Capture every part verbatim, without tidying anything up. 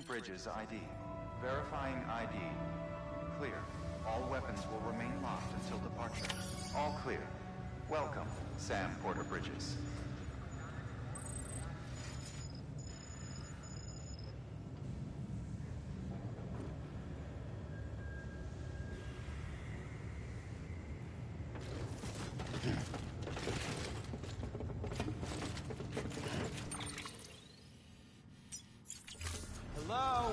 Bridges I D. Verifying I D. Clear. All weapons will remain locked until departure. All clear. Welcome, Sam Porter Bridges. Hello?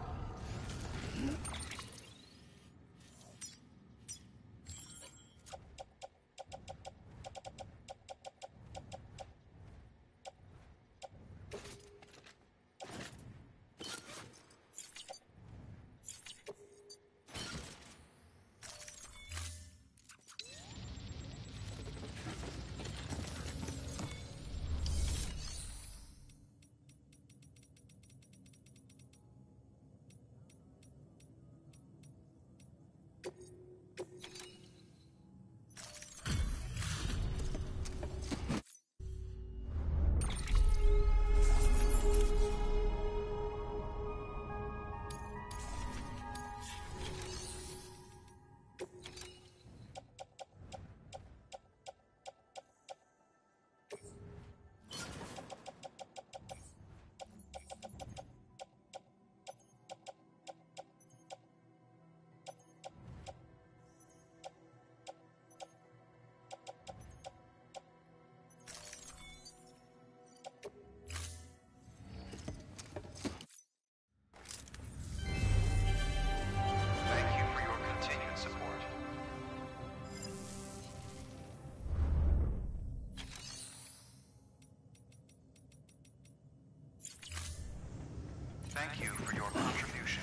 Thank you for your continued support. Thank you for your contribution.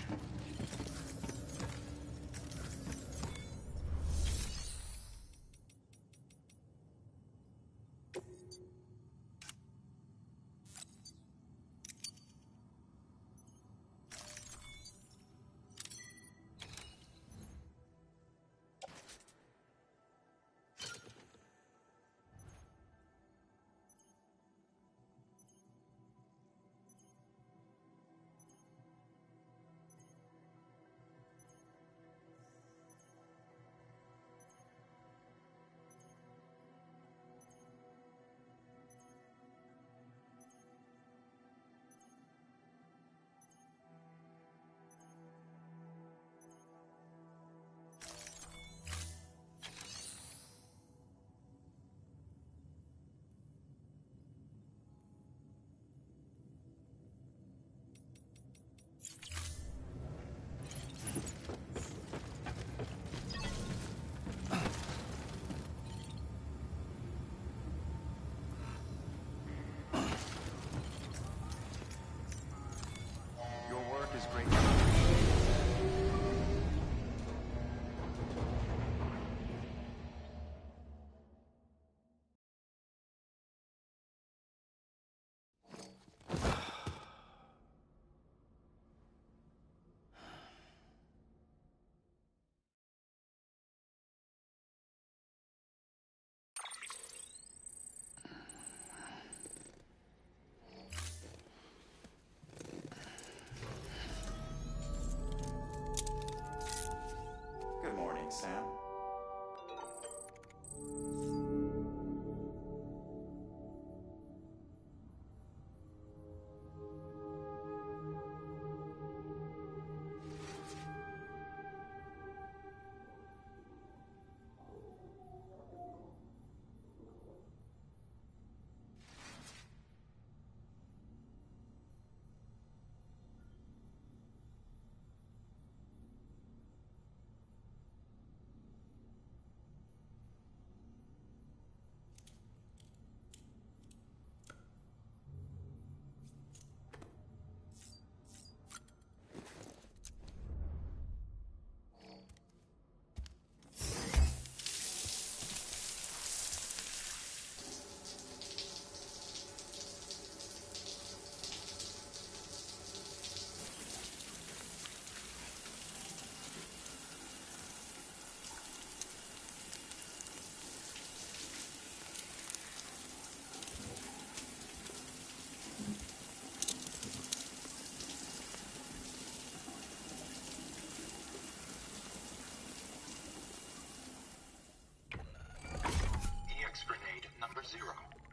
for zero.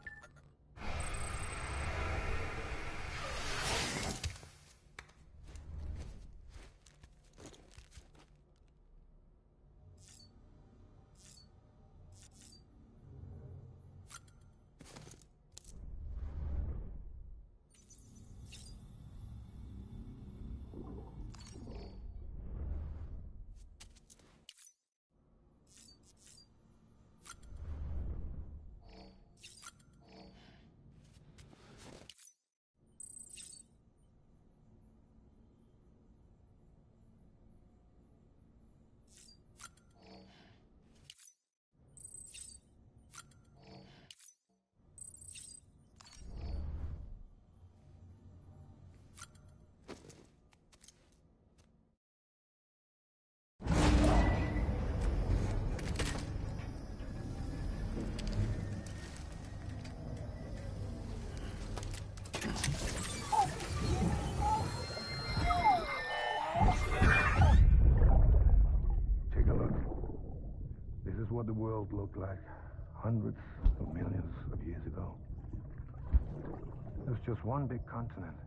What the world looked like hundreds of millions of years ago. It was just one big continent.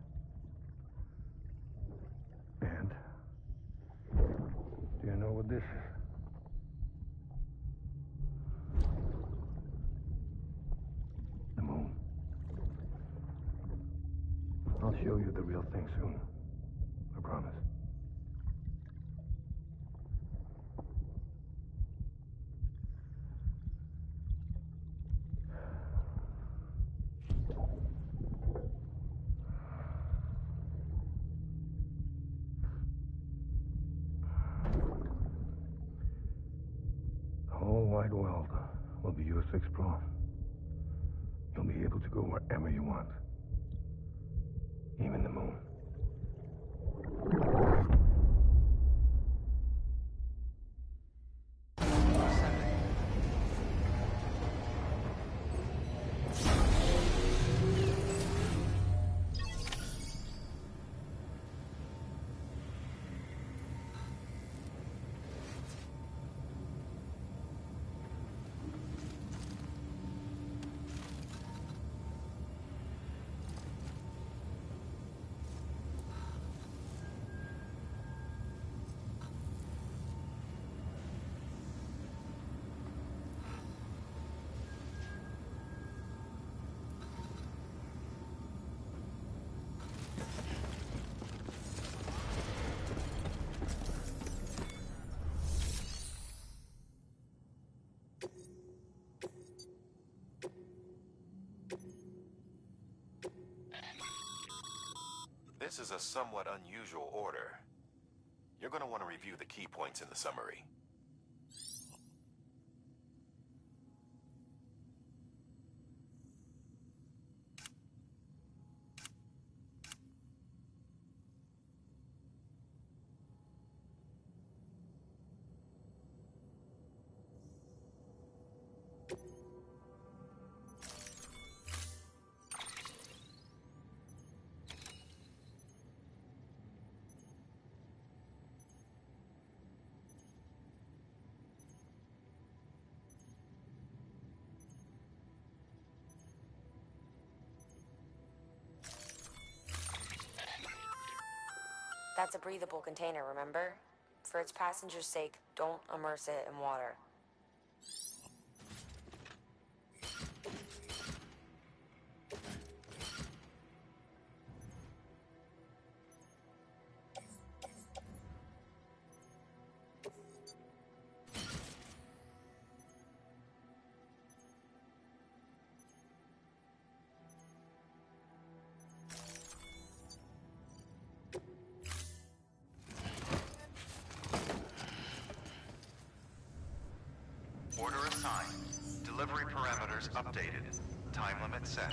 And do you know what this is? The moon. I'll show you the real thing soon. I promise. The whole wide world will be yours to explore. You'll be able to go wherever you want. Even the moon. This is a somewhat unusual order. You're going to want to review the key points in the summary. That's a breathable container, remember? For its passengers' sake, don't immerse it in water. Order assigned. Delivery parameters updated. Time limit set.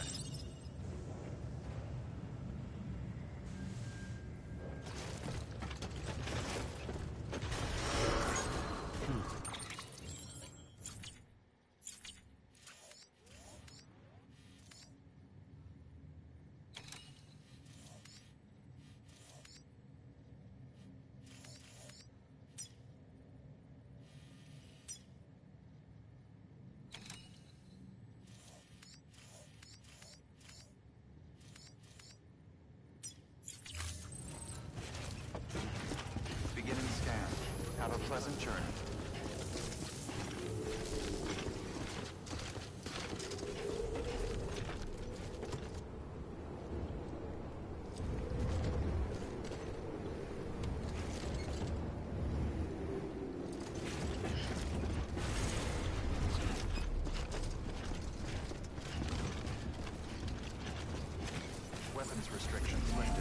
lifted.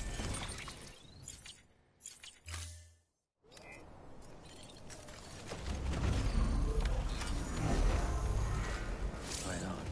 Right on.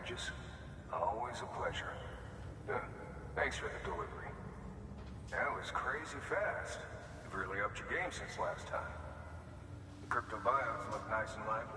Regis. Always a pleasure. Uh, thanks for the delivery. That was crazy fast. You've really upped your game since last time. The crypto bios look nice and lively.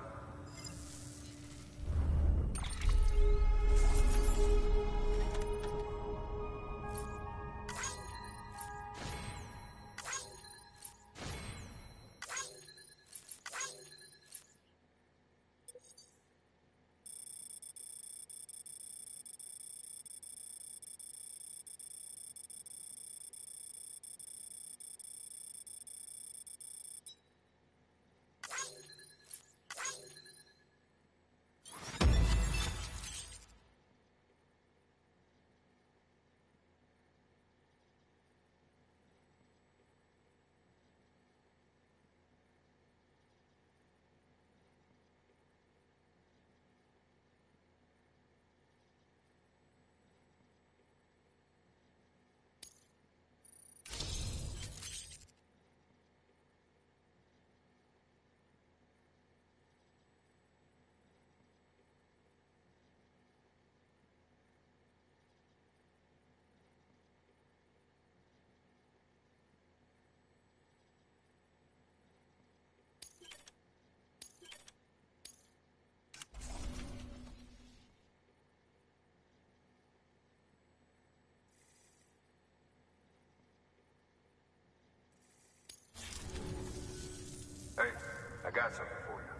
Hey, I got something for you.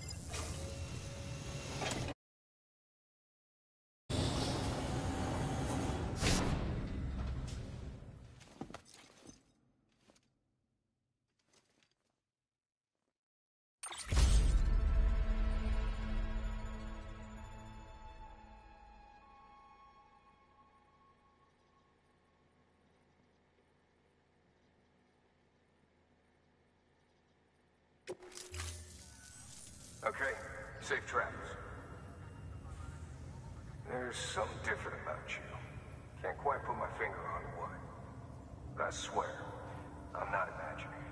Okay, safe travels. There's something different about you. Can't quite put my finger on what. But I swear, I'm not imagining.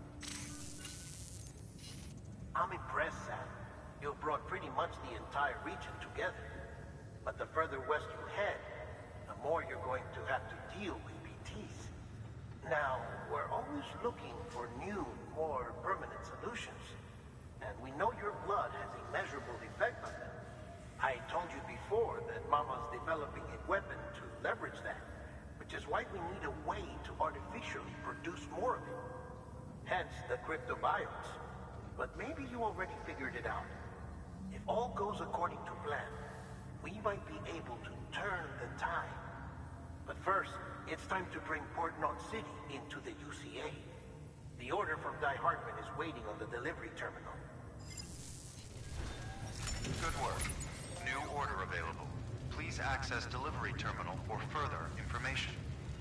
I'm impressed, Sam. You've brought pretty much the entire region together. But the further west you head, the more you're going to have to deal with B Ts. Now, we're always looking for new, more permanent solutions. And we know your blood has a measurable effect on them. I told you before that Mama's developing a weapon to leverage that, which is why we need a way to artificially produce more of it. Hence the cryptobiotes. But maybe you already figured it out. If all goes according to plan, we might be able to turn the tide. But first, it's time to bring Port Knot City into the U C A. The order from Die Hartman is waiting on the delivery terminal. Good work. New order available. Please access delivery terminal for further information.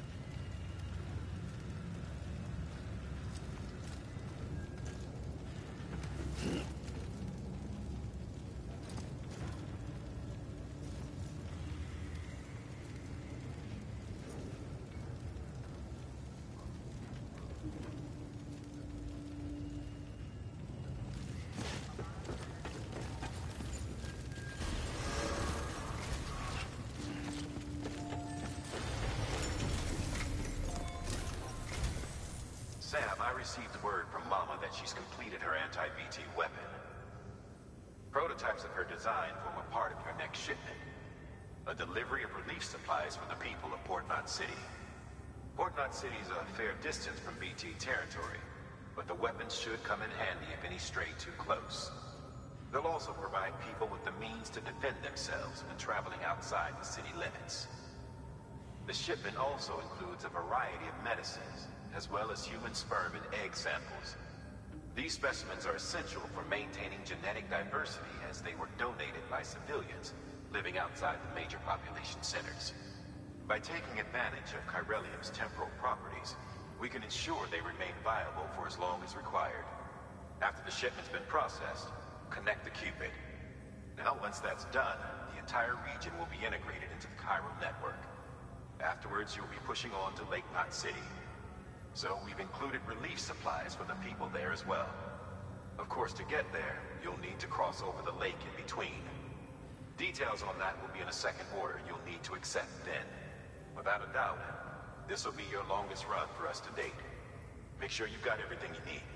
Sam, I received word from Mama that she's completed her anti-B T weapon. Prototypes of her design form a part of your next shipment. A delivery of relief supplies for the people of Port Knot City. Port Knot City is a fair distance from B T territory, but the weapons should come in handy if any stray too close. They'll also provide people with the means to defend themselves when traveling outside the city limits. The shipment also includes a variety of medicines, as well as human sperm and egg samples. These specimens are essential for maintaining genetic diversity as they were donated by civilians living outside the major population centers. By taking advantage of Chiralium's temporal properties, we can ensure they remain viable for as long as required. After the shipment's been processed, connect the Cupid. Now, once that's done, the entire region will be integrated into the Chiral network. Afterwards, you'll be pushing on to Lake Knot City. So we've included relief supplies for the people there as well. Of course, to get there, you'll need to cross over the lake in between. Details on that will be in a second order you'll need to accept then. Without a doubt, this will be your longest run for us to date. Make sure you've got everything you need.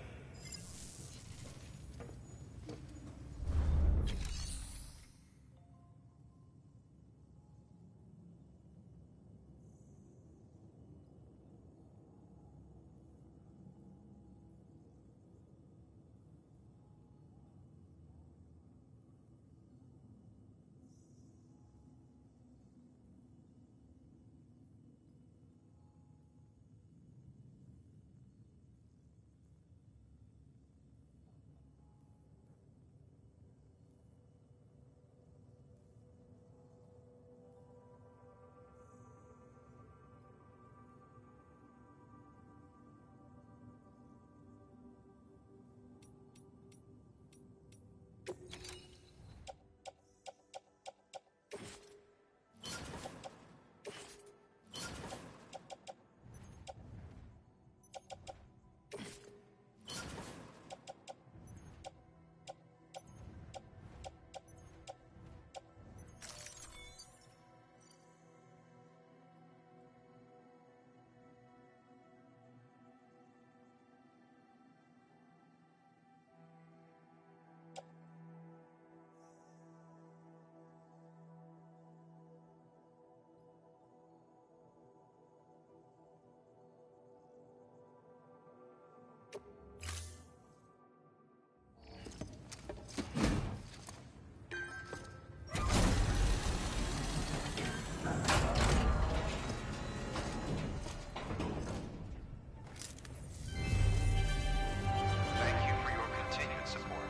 Thank you for your continued support.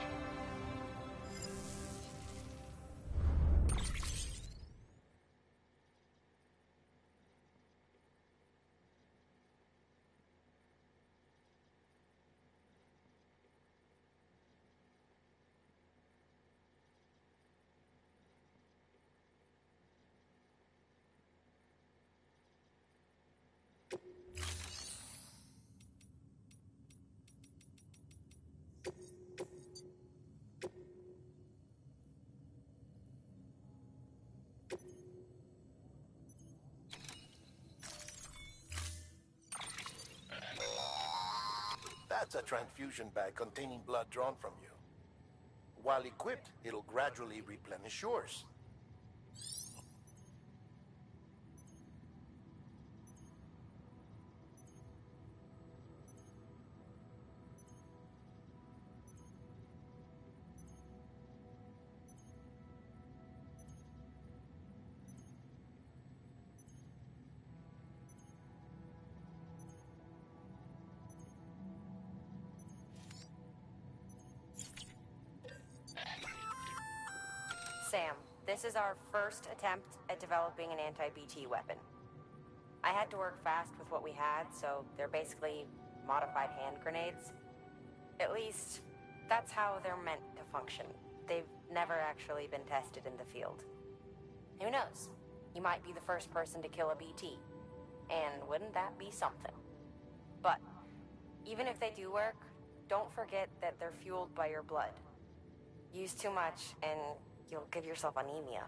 That's a transfusion bag containing blood drawn from you. While equipped, it'll gradually replenish yours. Sam, this is our first attempt at developing an anti-B T weapon. I had to work fast with what we had, so they're basically modified hand grenades. At least, that's how they're meant to function. They've never actually been tested in the field. Who knows? You might be the first person to kill a B T. And wouldn't that be something? But, even if they do work, don't forget that they're fueled by your blood. Use too much, and you'll give yourself anemia.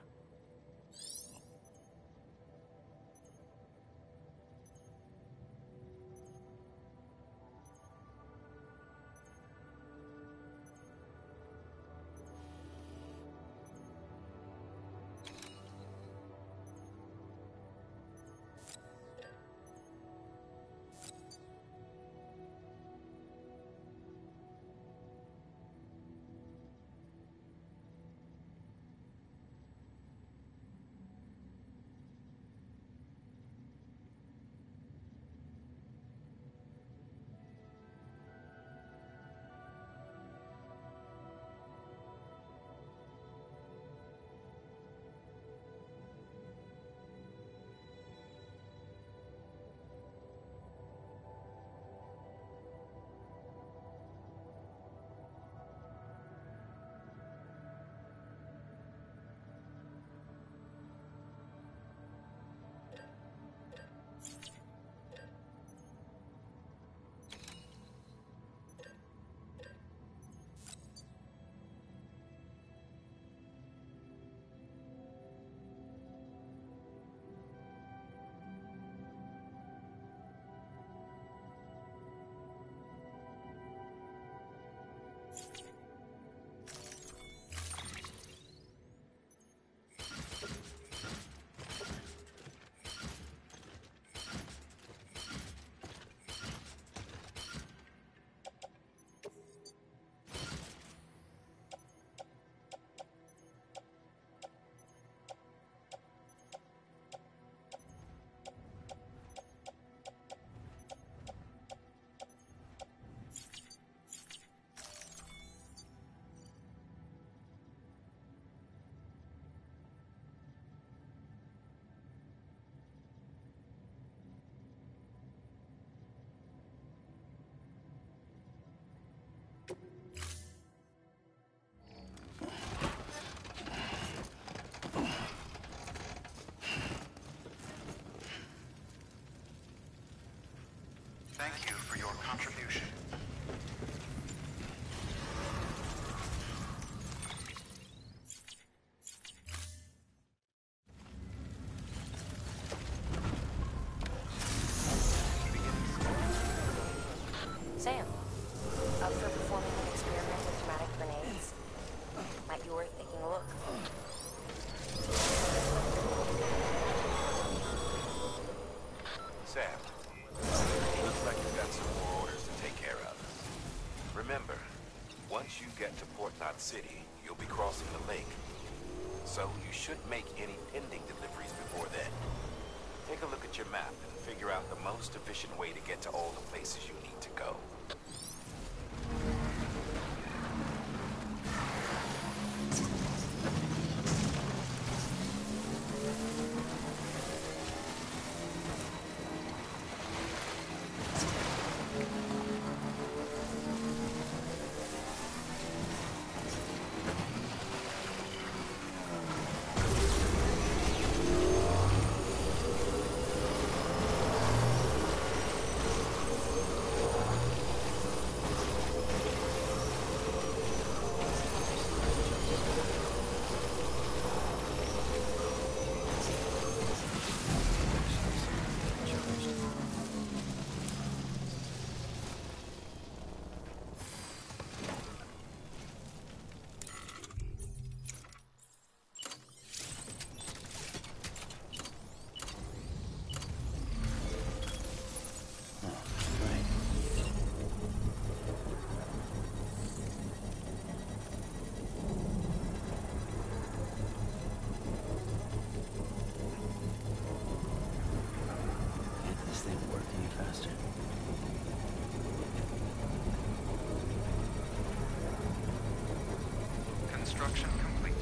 Thank you for your contribution. Sam, up for performing an experiment with pneumatic grenades? Might be worth taking a look. Sam, looks like you've got some more orders to take care of. Remember, once you get to Port Knot City, you'll be crossing the lake. So you should make any pending deliveries before then. Take a look at your map and figure out the most efficient way to get to all the places you need to go. Construction complete.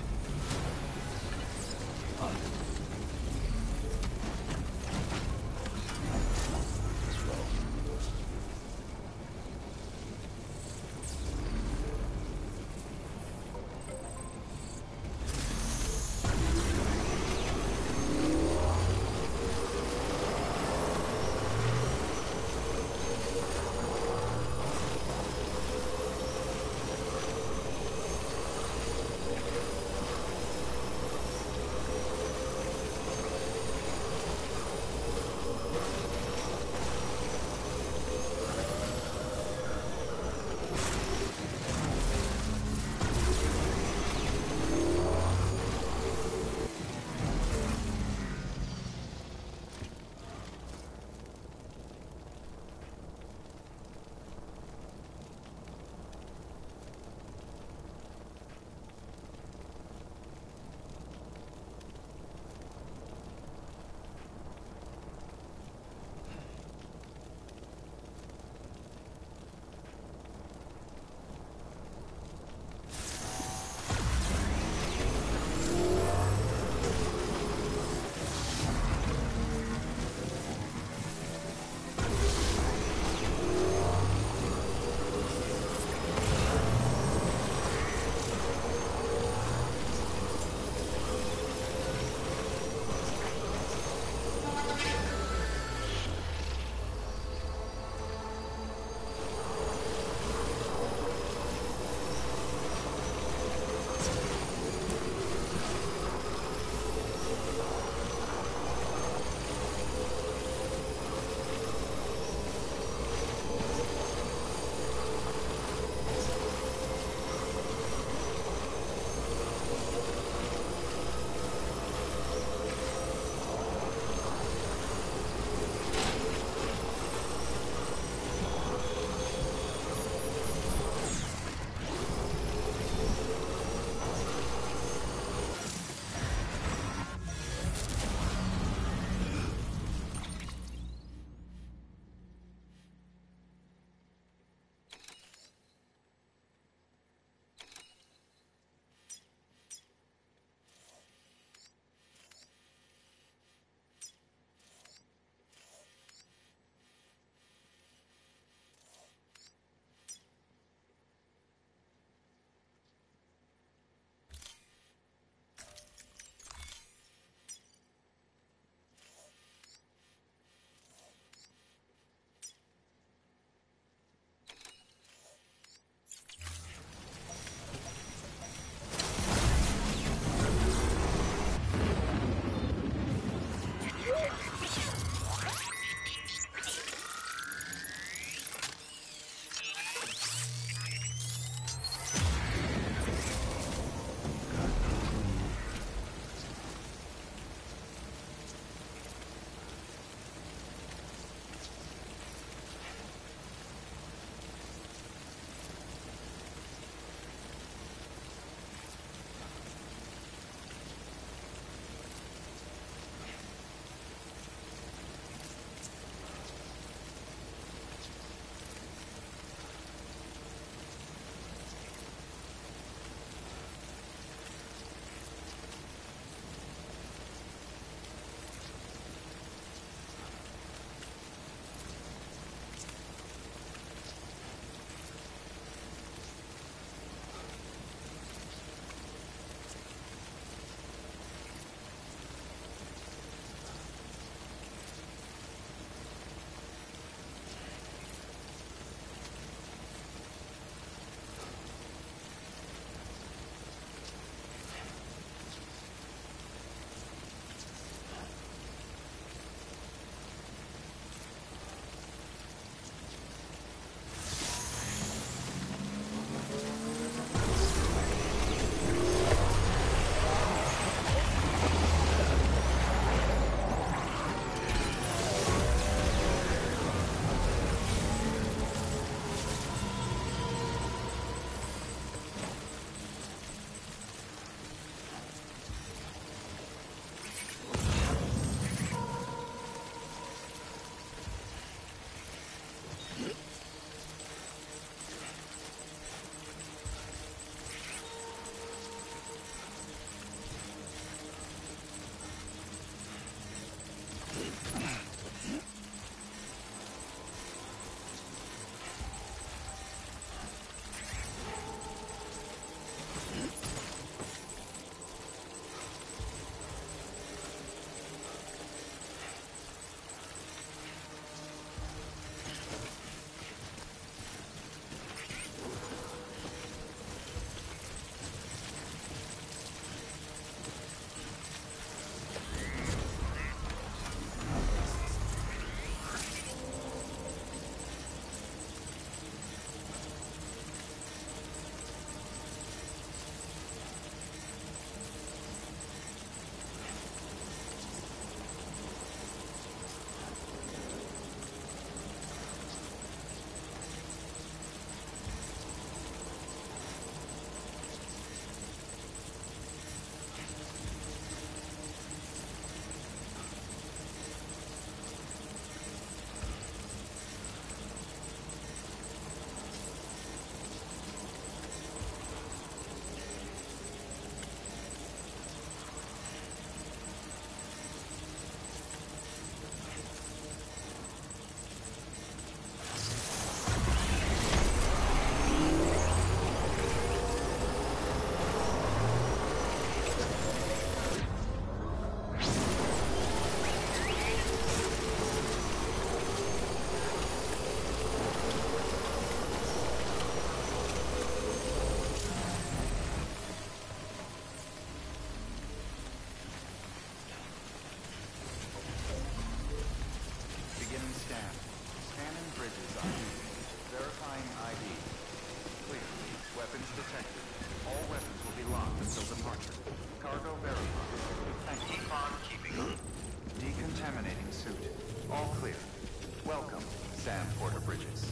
detected. All weapons will be locked until departure. Cargo verified. Thank you. Keep on keeping on. Decontaminating suit. All clear. Welcome, Sam Porter Bridges.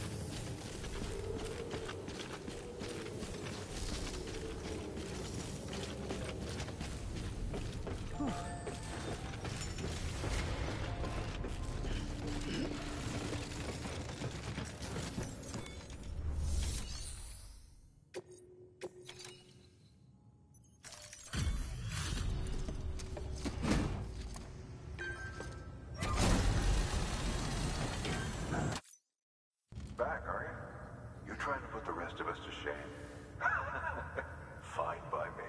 Back, are you? You're trying to put the rest of us to shame. Fine by me.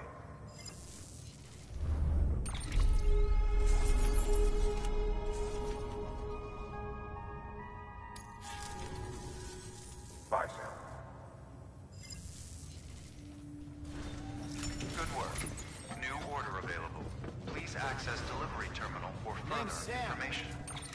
Bye, Sam. Good work. New order available. Please access delivery terminal for further Sam. information.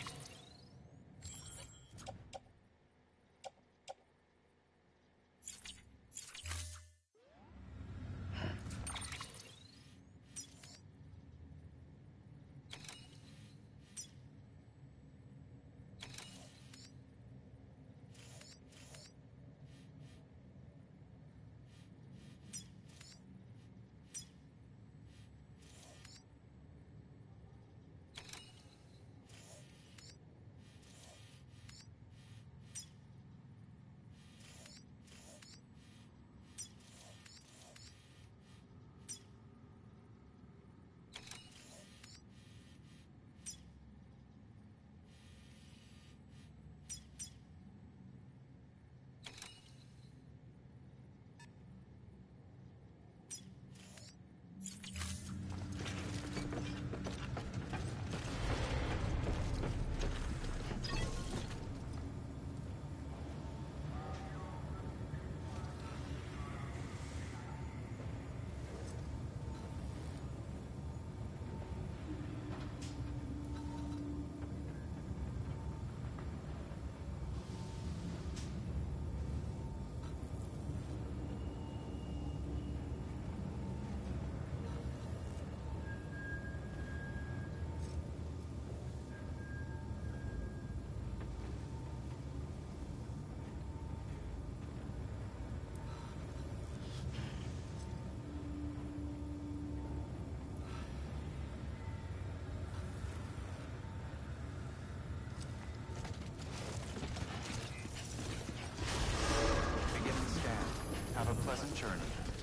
Have a pleasant journey.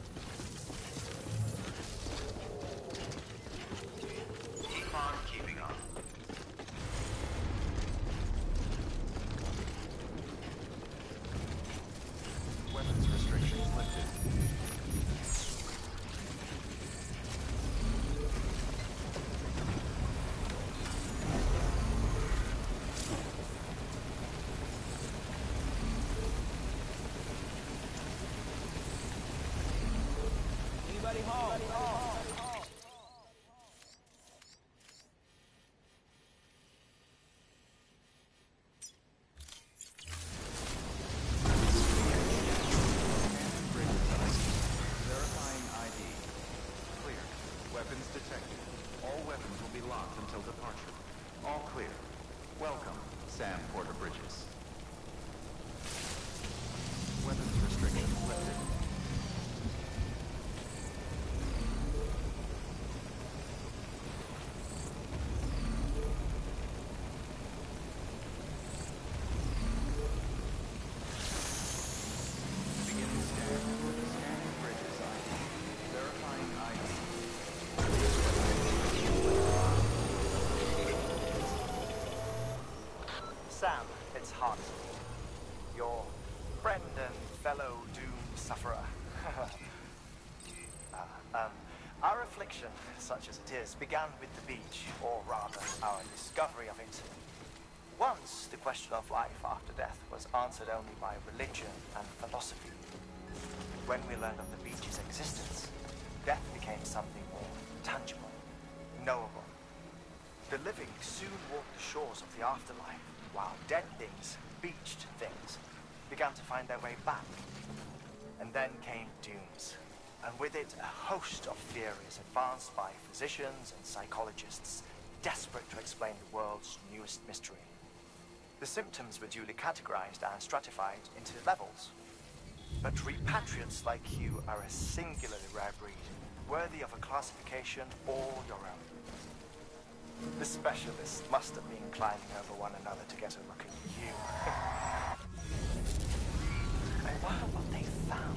Keep on keeping on. Weapons restrictions lifted. Verifying I D. Clear. Weapons detected. All weapons will be locked until departure. All clear. Welcome, Sam Porter Bridges. Weapons restrictions lifted. Beginning scan. Scanning Bridges I D. Verifying I D. Sam, it's Hart. Your friend and fellow doom sufferer. uh, um, our affliction, such as it is, began with the beach, or rather, our discovery of it. Once, the question of life after death was answered only by religion and philosophy. When we learned of the beach's existence, death became something more tangible, knowable. The living soon walked the shores of the afterlife, while dead things, beached things, began to find their way back. And then came Dooms, and with it a host of theories advanced by physicians and psychologists desperate to explain the world's newest mystery. The symptoms were duly categorized and stratified into levels. But repatriates like you are a singularly rare breed, worthy of a classification all your own. The specialists must have been climbing over one another to get a look at you. I wonder what they found.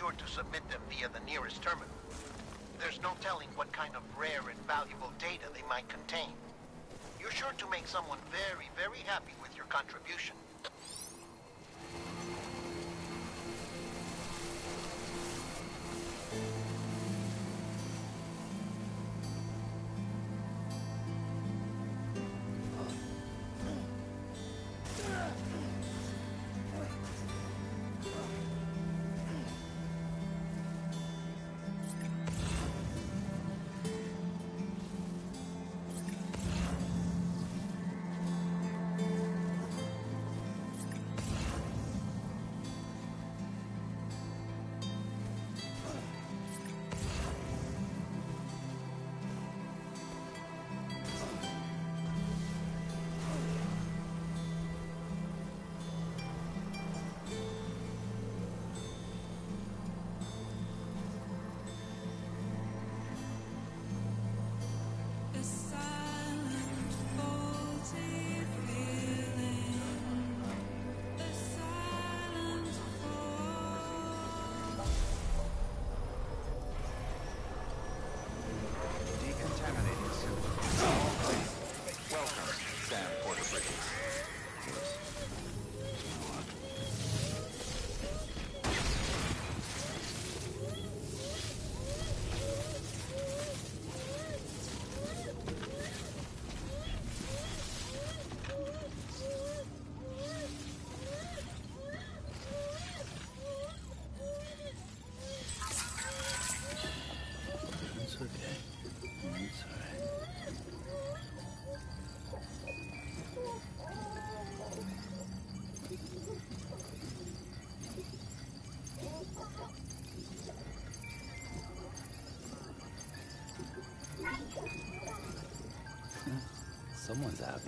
sure to submit them via the nearest terminal. There's no telling what kind of rare and valuable data they might contain. You're sure to make someone very, very happy with your contribution. Someone's happy.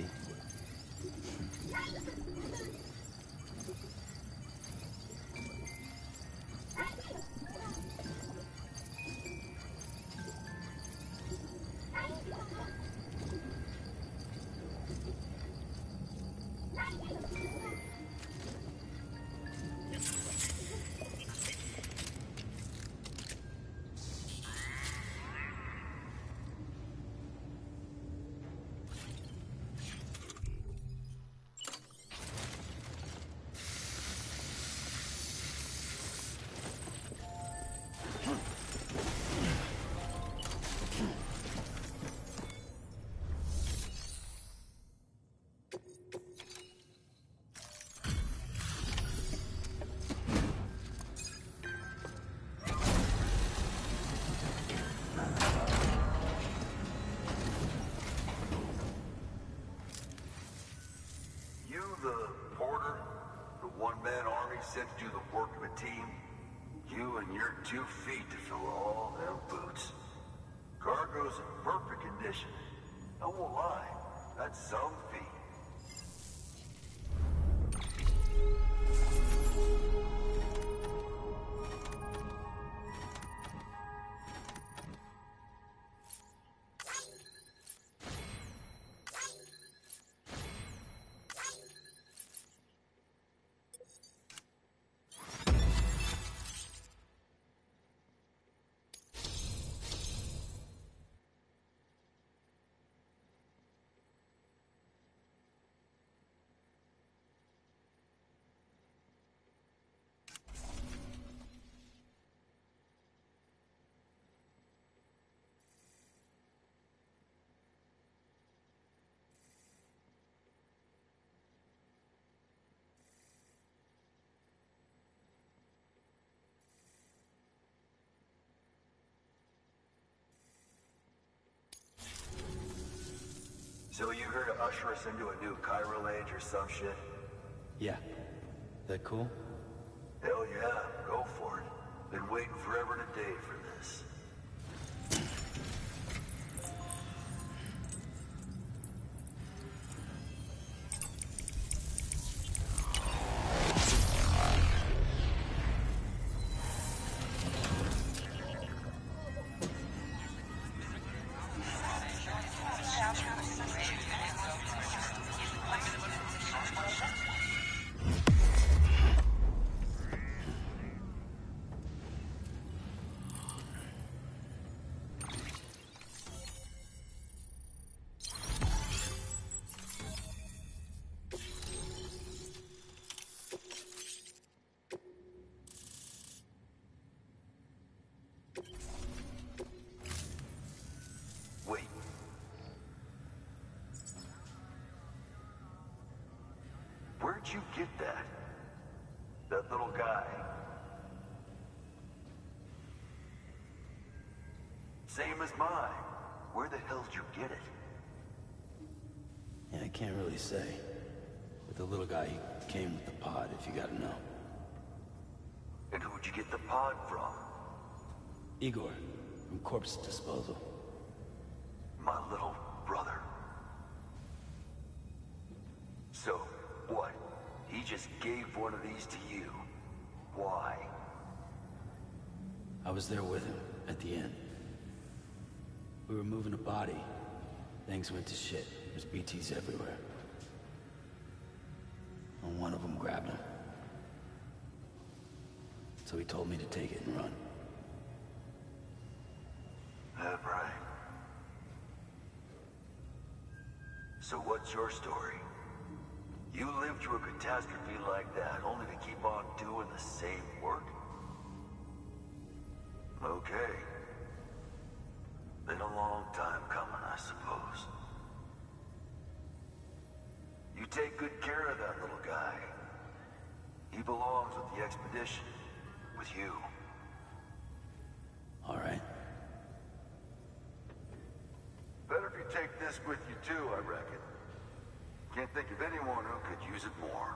Sent to do the work of a team. You and your two feet to fill all them boots. Cargo's in perfect condition. I won't lie, that's some feat. So you here to usher us into a new chiral age or some shit? Yeah. That cool? Hell yeah, go for it. Been waiting forever and a day for this. you get that? That little guy? Same as mine. Where the hell did you get it? Yeah, I can't really say. But the little guy, he came with the pod, if you gotta know. And who'd you get the pod from? Igor, from Corpse Disposal. My little brother. So, what? He just gave one of these to you. Why? I was there with him, at the end. We were moving a body. Things went to shit. There's B Ts everywhere. And one of them grabbed him. So he told me to take it and run. That right. So what's your story? You lived through a catastrophe like that, only to keep on doing the same work? Okay. Been a long time coming, I suppose. You take good care of that little guy. He belongs with the expedition. With you. All right. Better if you take this with you too, I reckon. Can't think of anyone who could use it more.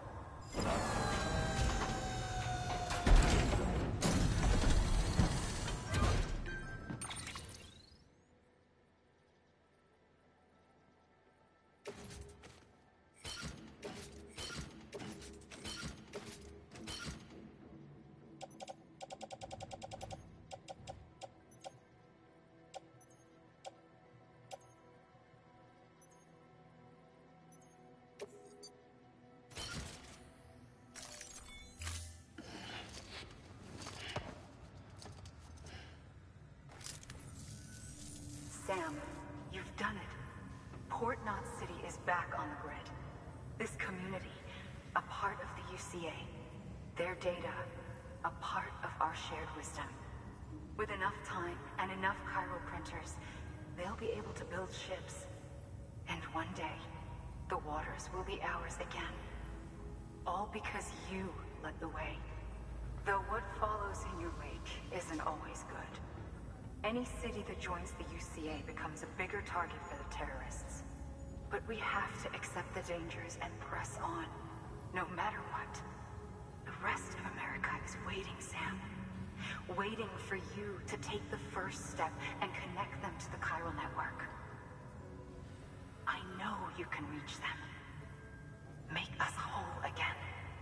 Sam, you've done it. Port Knot City is back on the grid. This community, a part of the U C A. Their data, a part of our shared wisdom. With enough time and enough chiral printers, they'll be able to build ships. And one day, the waters will be ours again. All because you led the way. Though what follows in your wake isn't always good. Any city that joins the U C A becomes a bigger target for the terrorists. But we have to accept the dangers and press on, no matter what. The rest of America is waiting, Sam. Waiting for you to take the first step and connect them to the chiral network. I know you can reach them. Make us whole again.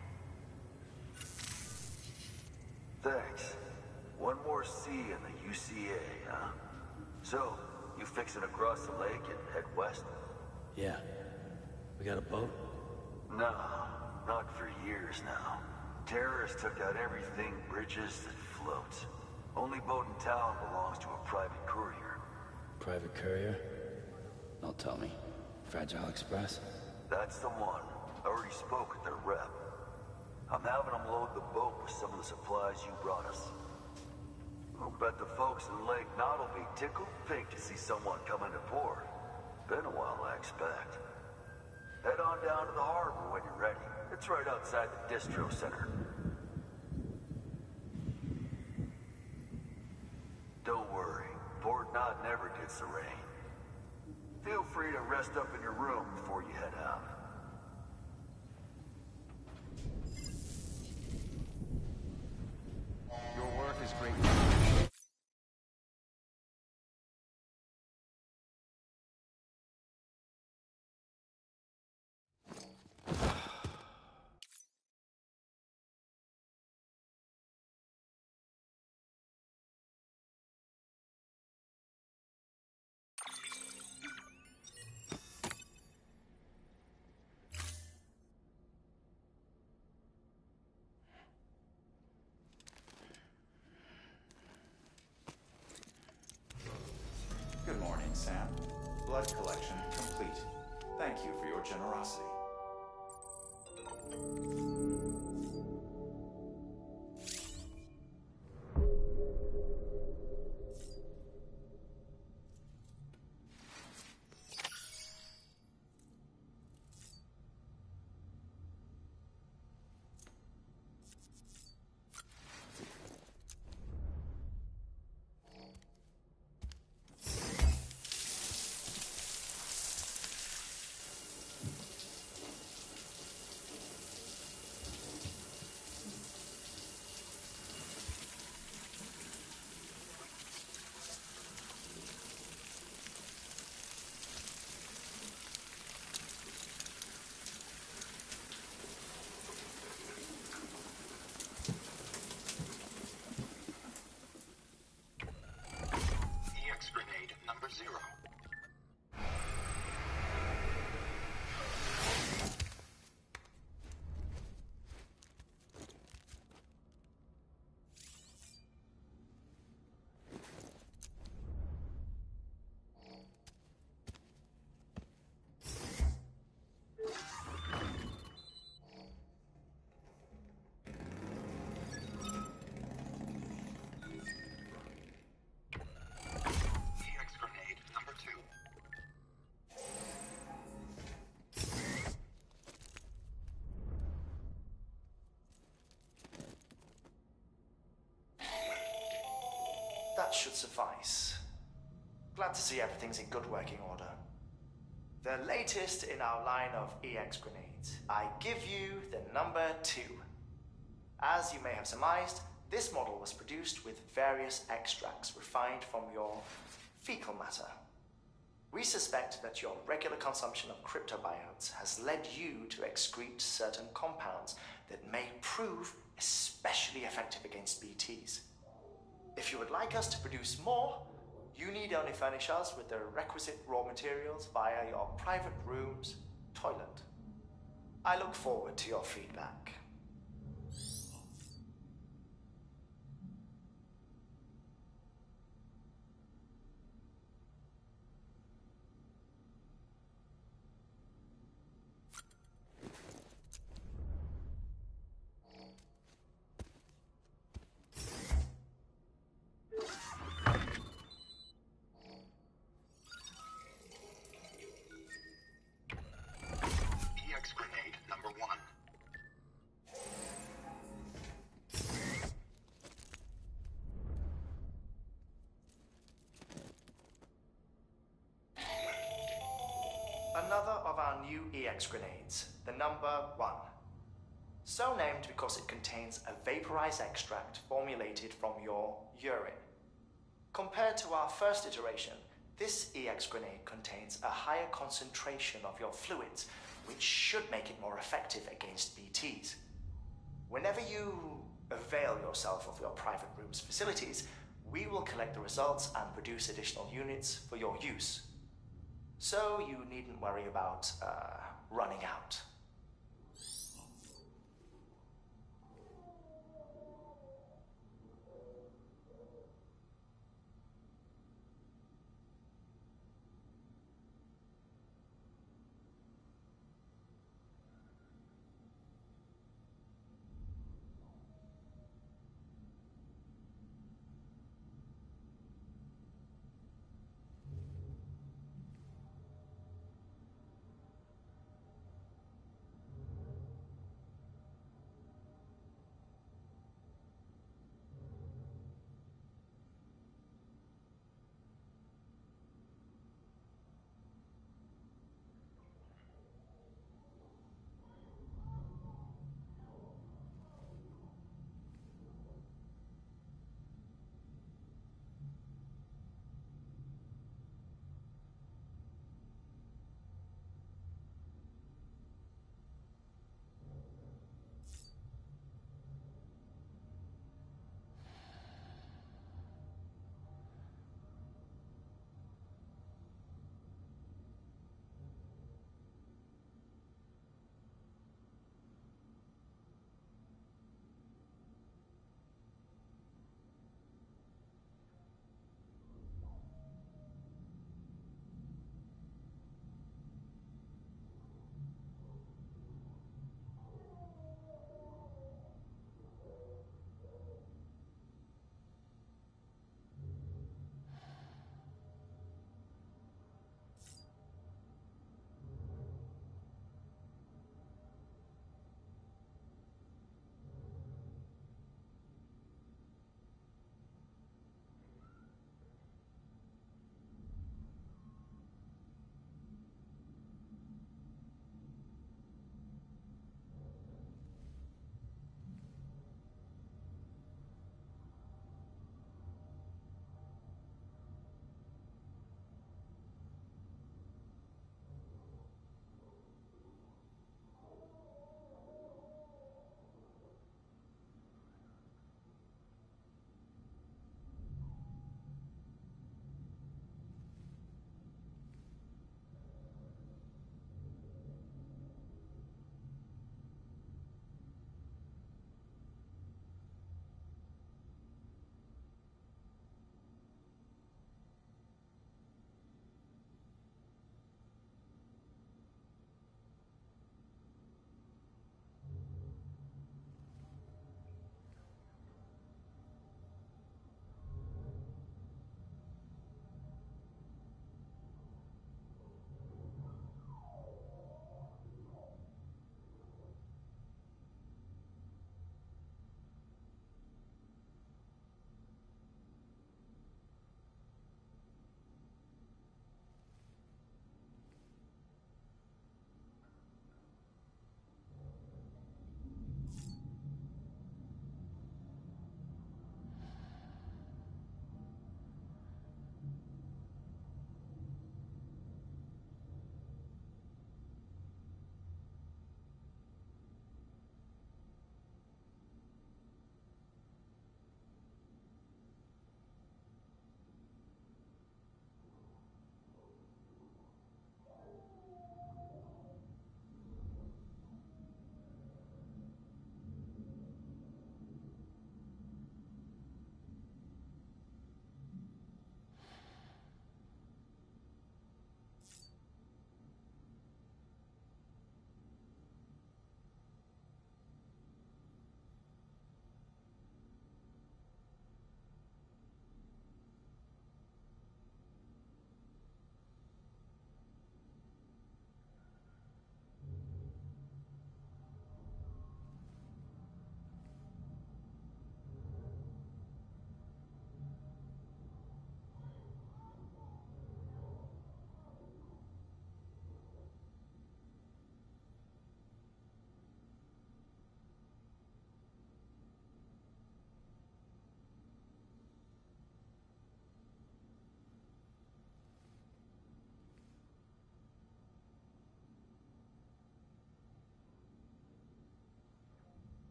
Thanks. One more C in the U C A, huh? So, you fixing to cross the lake and head west? Yeah. We got a boat? No, not for years now. Terrorists took out everything bridges that floats. Only boat in town belongs to a private courier. Private courier? Don't tell me. Fragile Express? That's the one. I already spoke with their rep. I'm having them load the boat with some of the supplies you brought us. I'll bet the folks in Lake Knot will be tickled pink to see someone come into port. Been a while, I expect. Head on down to the harbor when you're ready. It's right outside the distro center. Don't worry, Port Knot never gets the rain. Feel free to rest up in your room before you head out. Your work is great. Good morning, Sam. Blood collection complete. Thank you for your generosity. should suffice. Glad to see everything's in good working order. The latest in our line of E X grenades. I give you the number two. As you may have surmised, this model was produced with various extracts refined from your fecal matter. We suspect that your regular consumption of cryptobiotes has led you to excrete certain compounds that may prove especially effective against B Ts. If you would like us to produce more, you need only furnish us with the requisite raw materials via your private room's toilet. I look forward to your feedback. Another of our new E X grenades, the number one. So named because it contains a vaporized extract formulated from your urine. Compared to our first iteration, this E X grenade contains a higher concentration of your fluids, which should make it more effective against B Ts. Whenever you avail yourself of your private room's facilities, we will collect the results and produce additional units for your use. So you needn't worry about, uh, running out.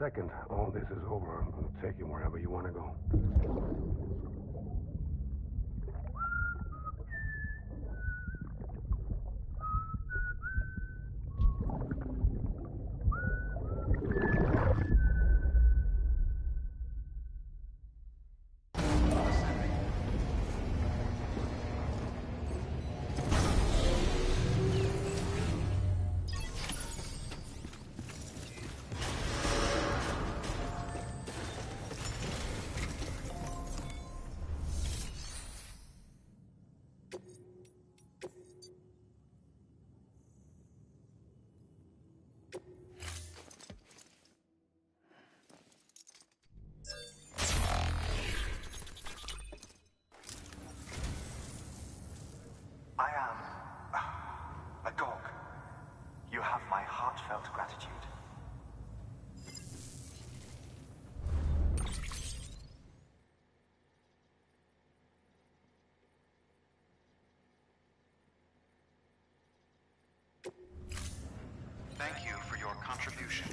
second all this is over, I'm going to take you wherever you want to go. I am a dog. You have my heartfelt gratitude. Thank you for your contribution.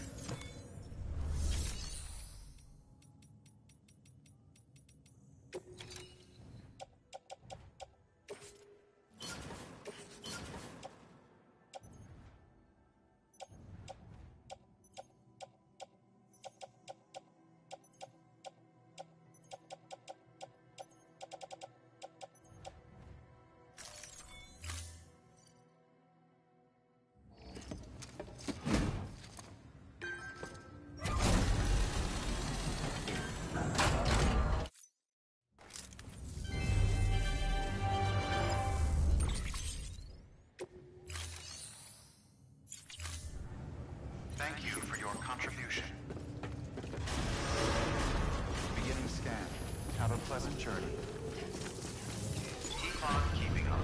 Thank you for your contribution. Beginning scan. Have a pleasant journey. Keep on keeping on.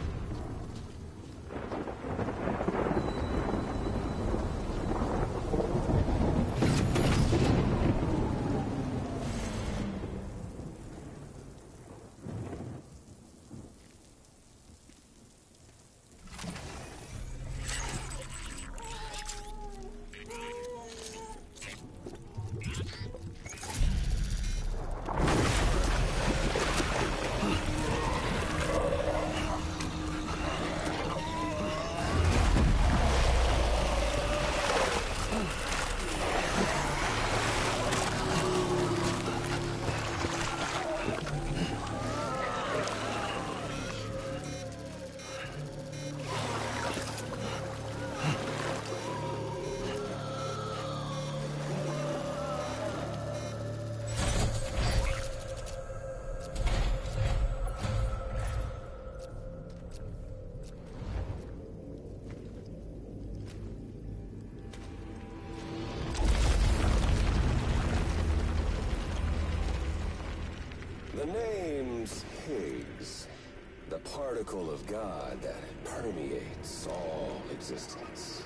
The name's Higgs, the particle of God that permeates all existence.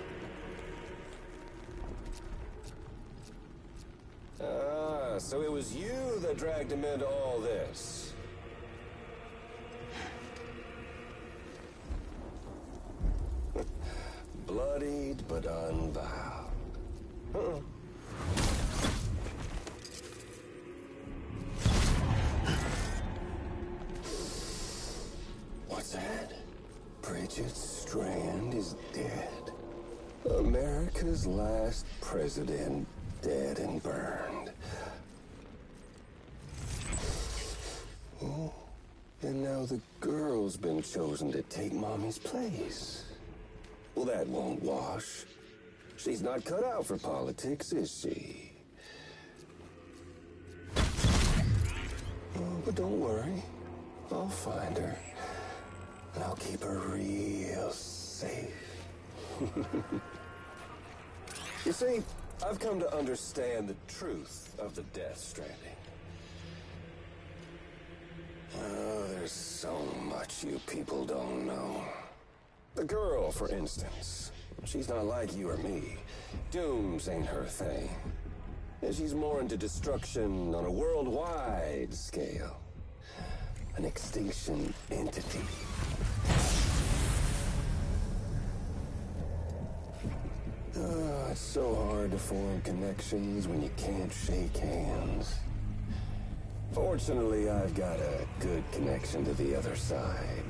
Ah, so it was you that dragged him into all this. Bloodied but unbowed. Uh-uh. Sad. Bridget Strand is dead. America's last president dead and burned. Oh, and now the girl's been chosen to take Mommy's place. Well, that won't wash. She's not cut out for politics, is she? Oh, but don't worry. I'll find her. And I'll keep her real safe. You see, I've come to understand the truth of the Death Stranding. Oh, there's so much you people don't know. The girl, for instance. She's not like you or me. Dooms ain't her thing. And she's more into destruction on a worldwide scale. An extinction entity. Oh, it's so hard to form connections when you can't shake hands. Fortunately, I've got a good connection to the other side.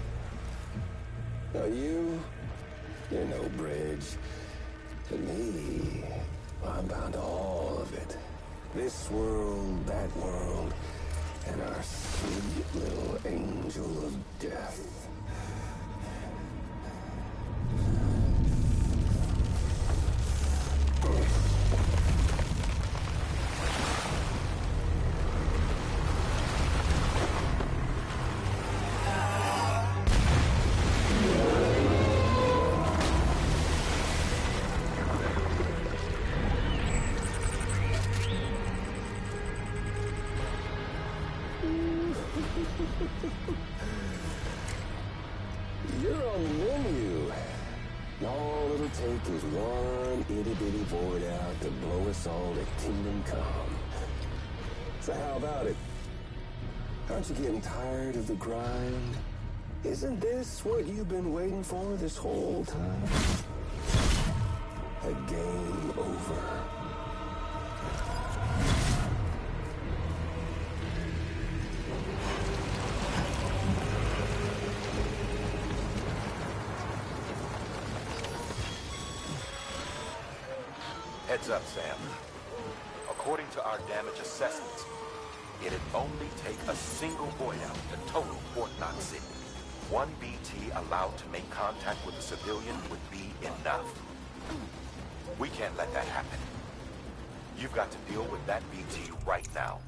Now you, you're no bridge. To me, I'm bound to all of it. This world, that world, and our sweet little angel of death. You're on the menu. All it'll take is one itty-bitty void out to blow us all to kingdom come. So how about it? Aren't you getting tired of the grind? Isn't this what you've been waiting for this whole time? A game over. Heads up, Sam. According to our damage assessments, it'd only take a single void out to total Port Knot City. One B T allowed to make contact with a civilian would be enough. We can't let that happen. You've got to deal with that B T right now.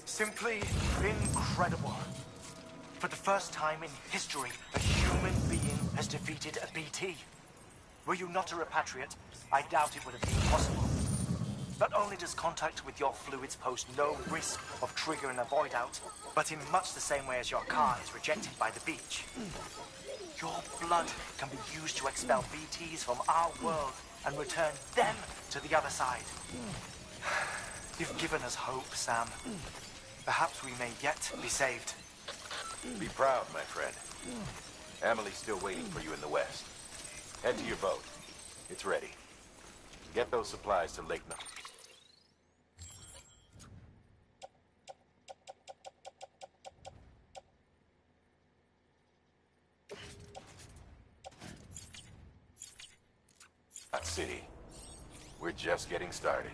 Simply incredible. For the first time in history, a human being has defeated a B T. Were you not a repatriate, I doubt it would have been possible. Not only does contact with your fluids pose no risk of triggering a void out, but in much the same way as your car is rejected by the beach. Your blood can be used to expel B Ts from our world and return them to the other side. You've given us hope, Sam. Perhaps we may yet be saved. Be proud, my friend. Emily's still waiting for you in the west. Head to your boat. It's ready. Get those supplies to Lake Nona. City. We're just getting started.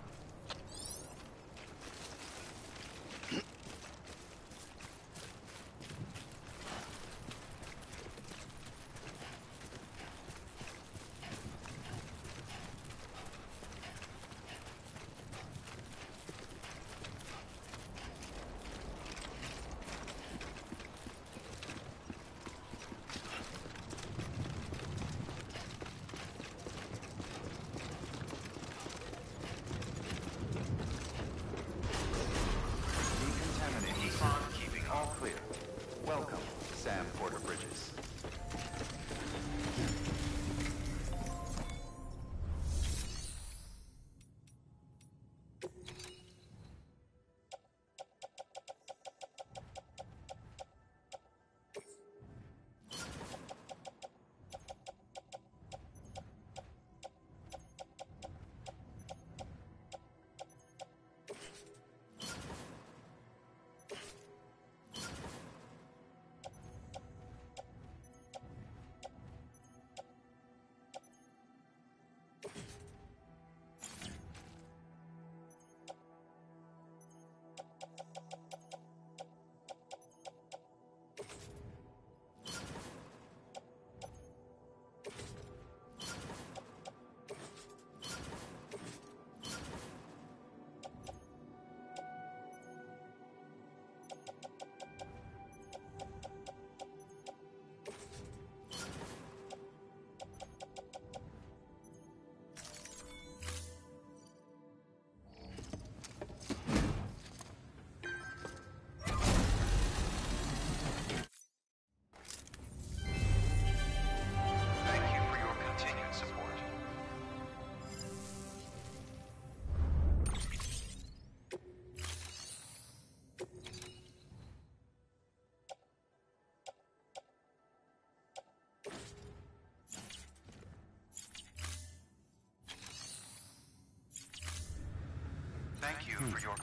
Thank you for your...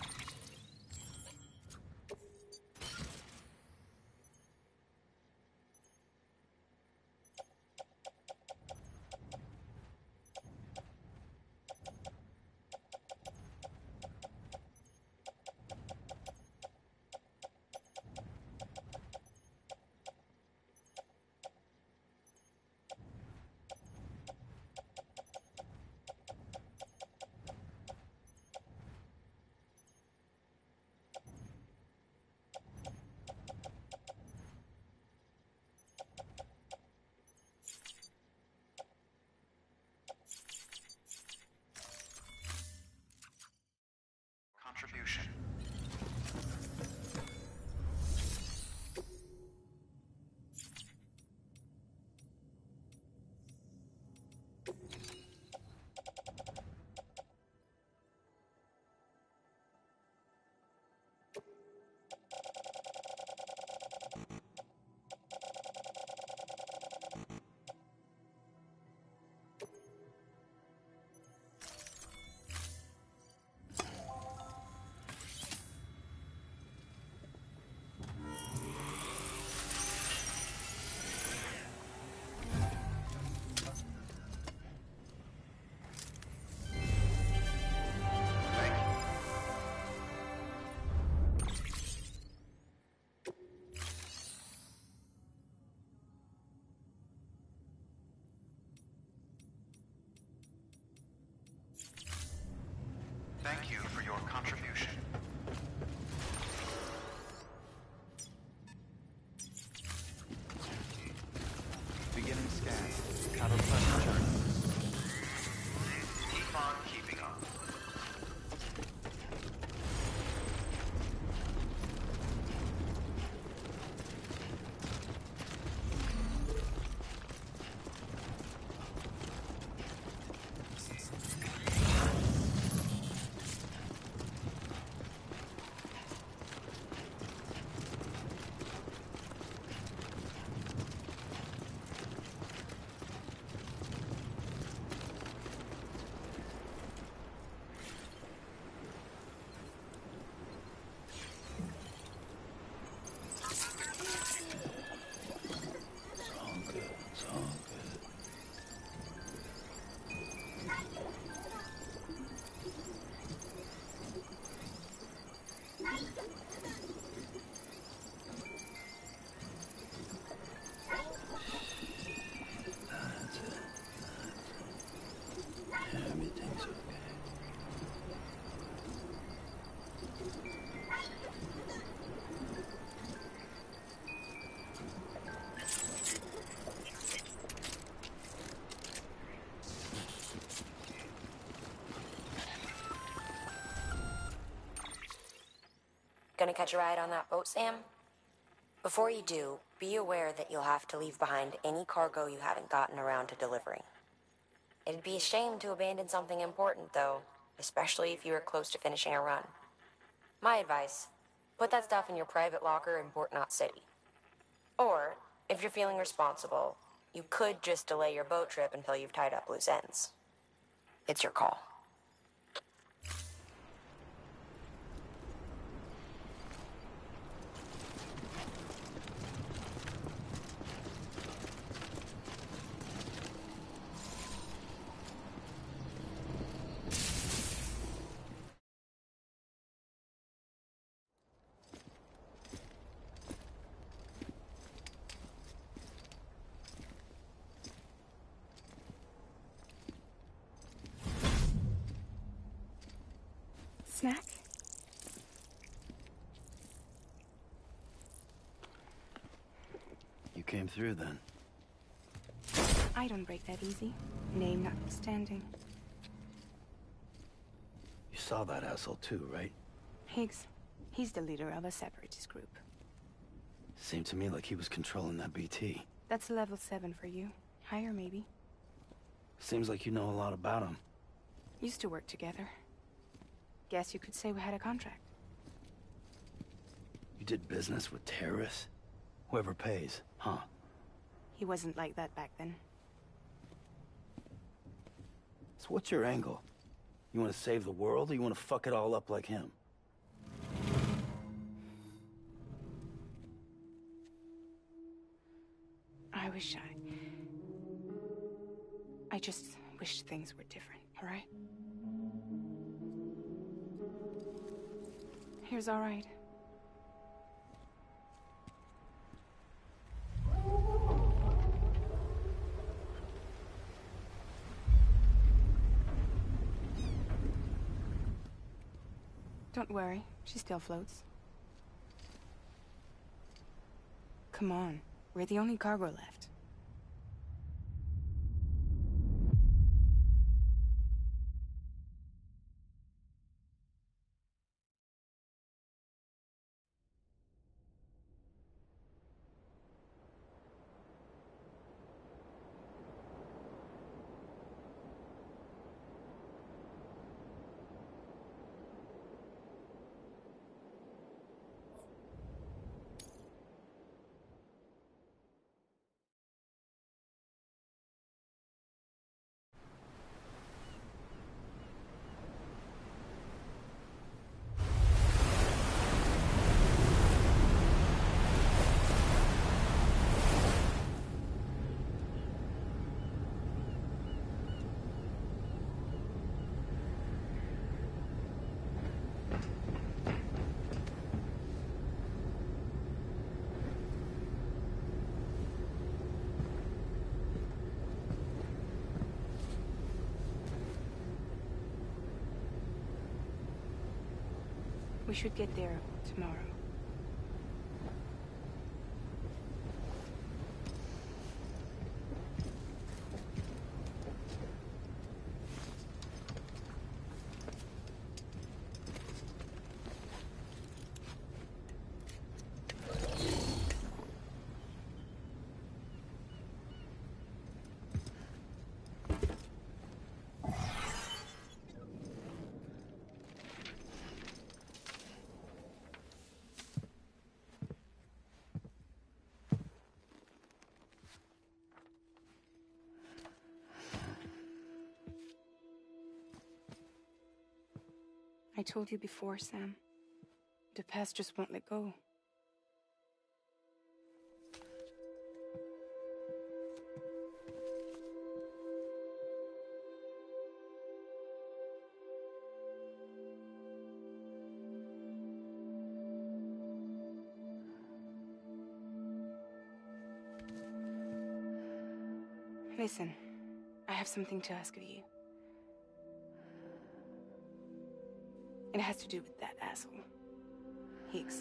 Gonna catch a ride on that boat, Sam? Before you do, be aware that you'll have to leave behind any cargo you haven't gotten around to delivering. It'd be a shame to abandon something important, though, especially if you were close to finishing a run. My advice, put that stuff in your private locker in Port Knot City. Or, if you're feeling responsible, you could just delay your boat trip until you've tied up loose ends. It's your call. Snack? You came through then. I don't break that easy. Name notwithstanding. You saw that asshole too, right? Higgs. He's the leader of a separatist group. Seemed to me like he was controlling that B T. That's level seven for you. Higher, maybe. Seems like you know a lot about him. Used to work together. Guess you could say we had a contract. You did business with terrorists? Whoever pays, huh? He wasn't like that back then. So what's your angle? You want to save the world, or you want to fuck it all up like him? I wish I... I just wish things were different, all right? Here's all right. Don't worry, she still floats. Come on, we're the only cargo left. We should get there tomorrow. I told you before, Sam. The past just won't let go. Listen, I have something to ask of you. It has to do with that asshole, Higgs.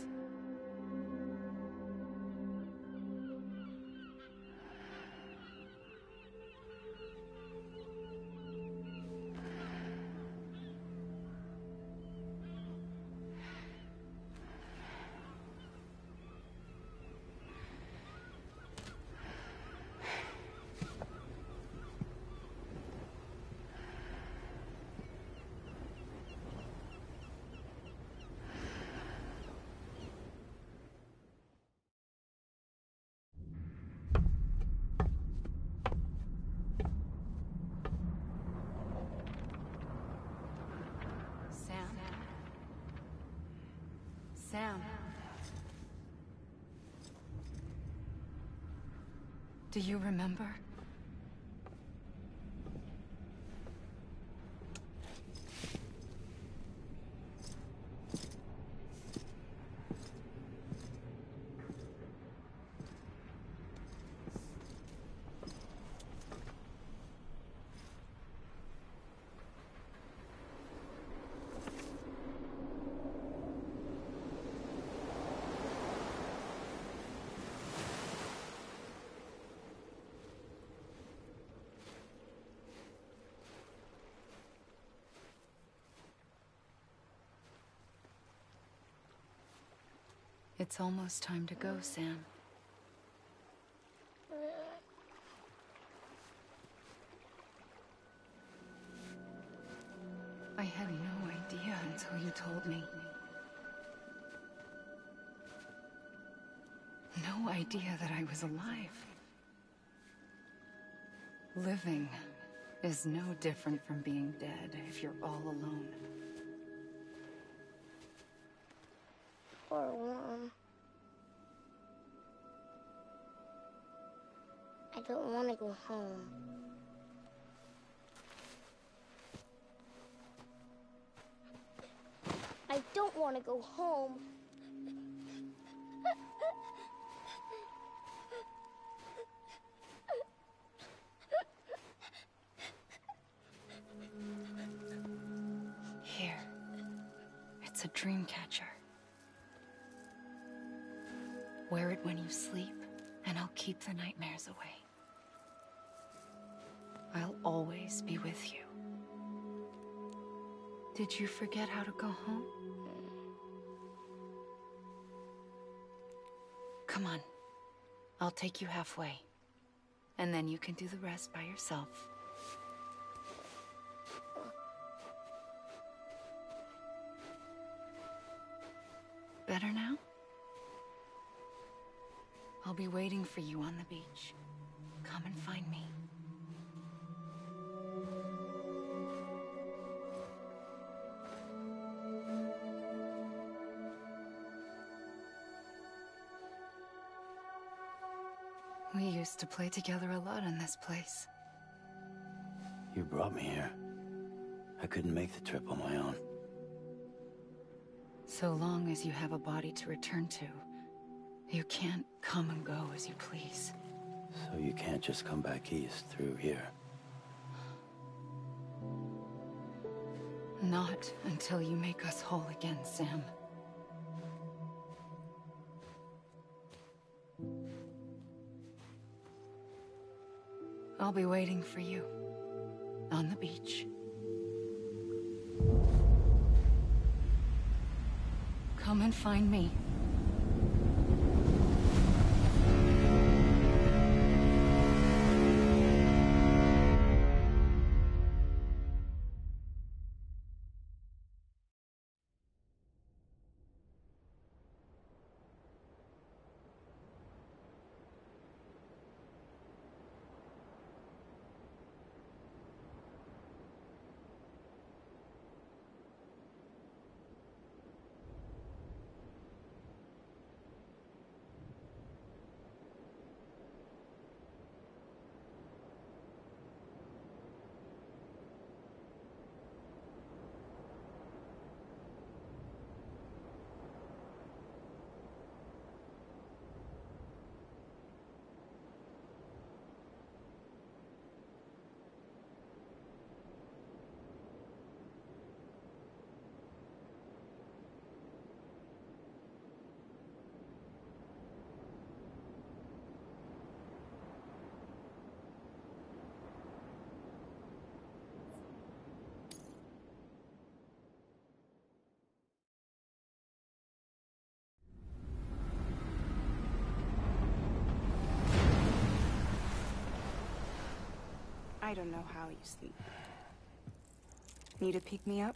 Do you remember? It's almost time to go, Sam. I had no idea until you told me. No idea that I was alive. Living is no different from being dead if you're all alone. Poor Mom. I don't want to go home. I don't want to go home. Here. It's a dream catcher. Wear it when you sleep, and I'll keep the nightmares away. I'll always be with you. Did you forget how to go home? Come on. I'll take you halfway. And then you can do the rest by yourself. Better now? I'll be waiting for you on the beach. Come and find me. We used to play together a lot in this place. You brought me here. I couldn't make the trip on my own. So long as you have a body to return to, you can't come and go as you please. So you can't just come back east through here? Not until you make us whole again, Sam. I'll be waiting for you on the beach. Come and find me. I don't know how you sleep. Need to pick me up?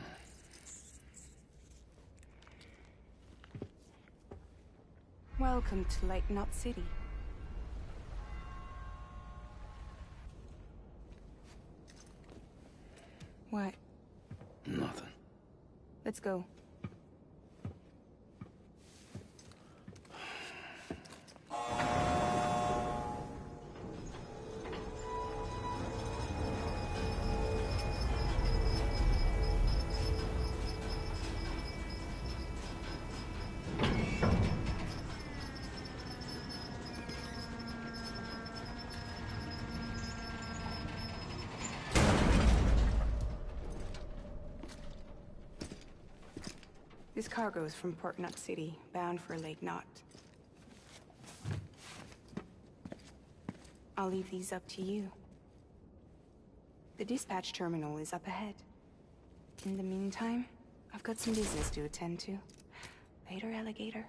Welcome to Lake Knot City. What? Nothing. Let's go. cargoes from Port Knot City, bound for Lake Knot. I'll leave these up to you. The dispatch terminal is up ahead. In the meantime, I've got some business to attend to. Later, alligator.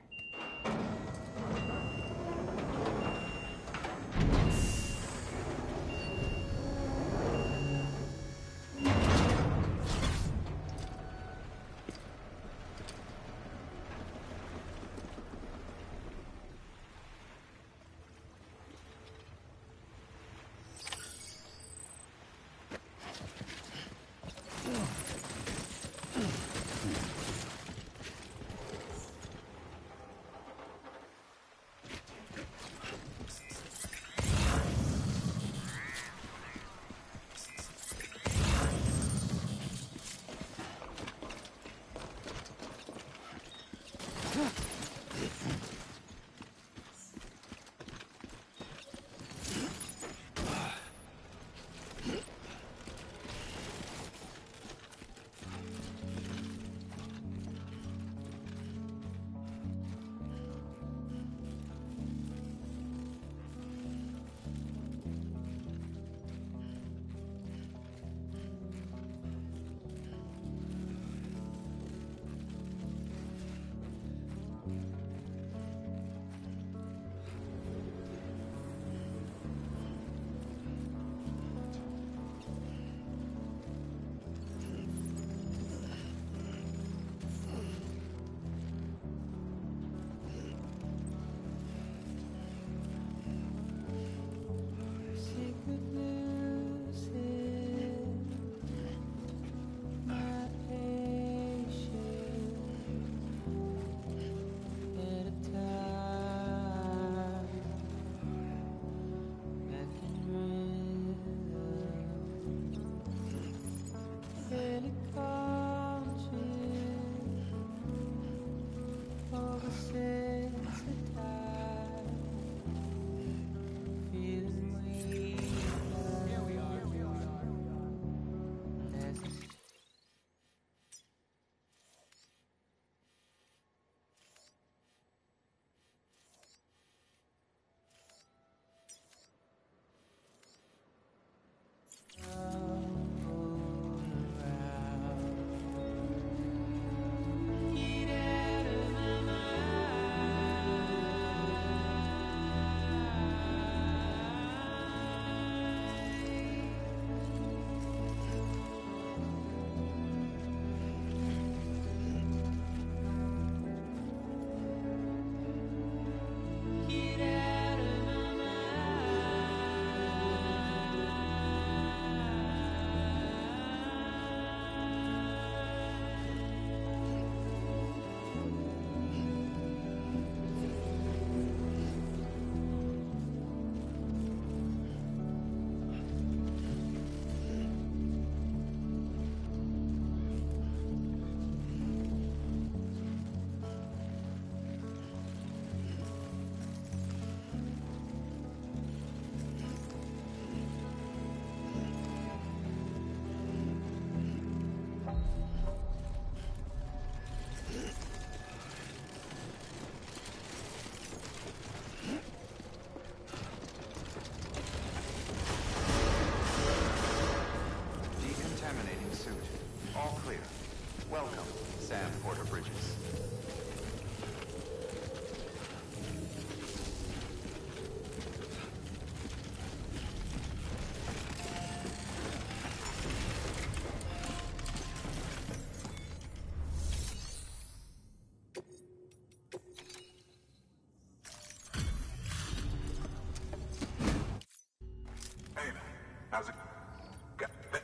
How's it? Got it.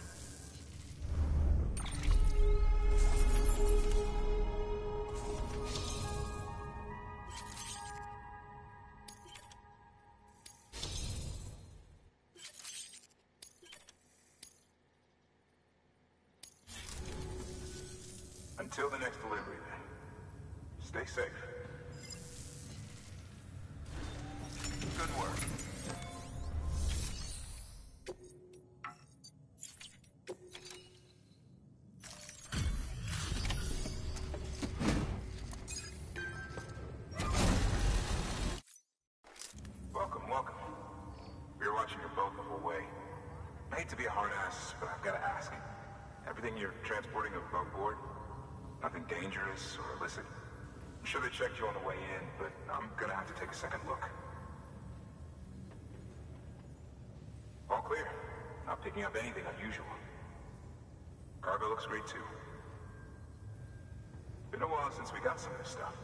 Until the next delivery, then. Stay safe. Good work. hard ass, but I've got to ask. Everything you're transporting above board? Nothing dangerous or illicit? I'm sure they checked you on the way in, but I'm gonna have to take a second look. All clear. Not picking up anything unusual. Cargo looks great too. Been a while since we got some of this stuff.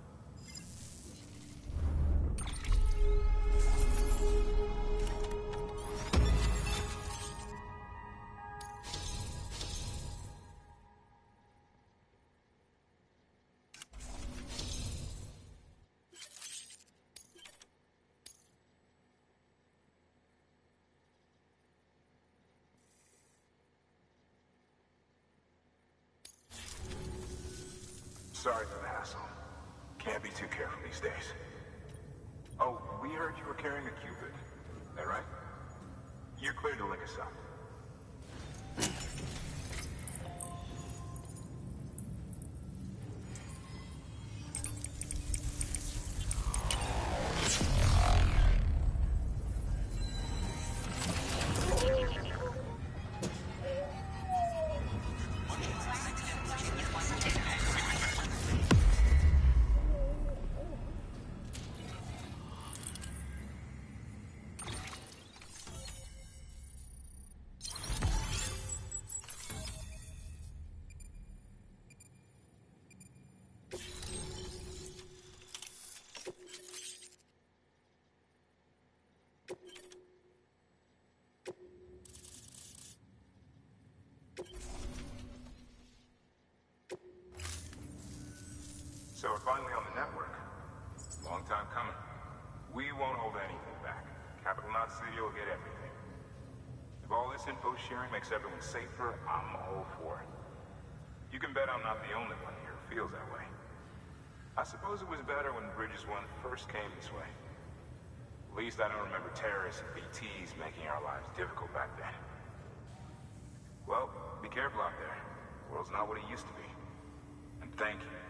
Sorry for the hassle. Can't be too careful these days. Oh, we heard you were carrying a Cupid. That right? You're clear to link us up. So we're finally on the network. Long time coming. We won't hold anything back. Capital Knot City will get everything. If all this info sharing makes everyone safer, I'm all for it. You can bet I'm not the only one here who feels that way. I suppose it was better when Bridges One first came this way. At least I don't remember terrorists and B Ts making our lives difficult back then. Well, be careful out there. The world's not what it used to be. And thank you.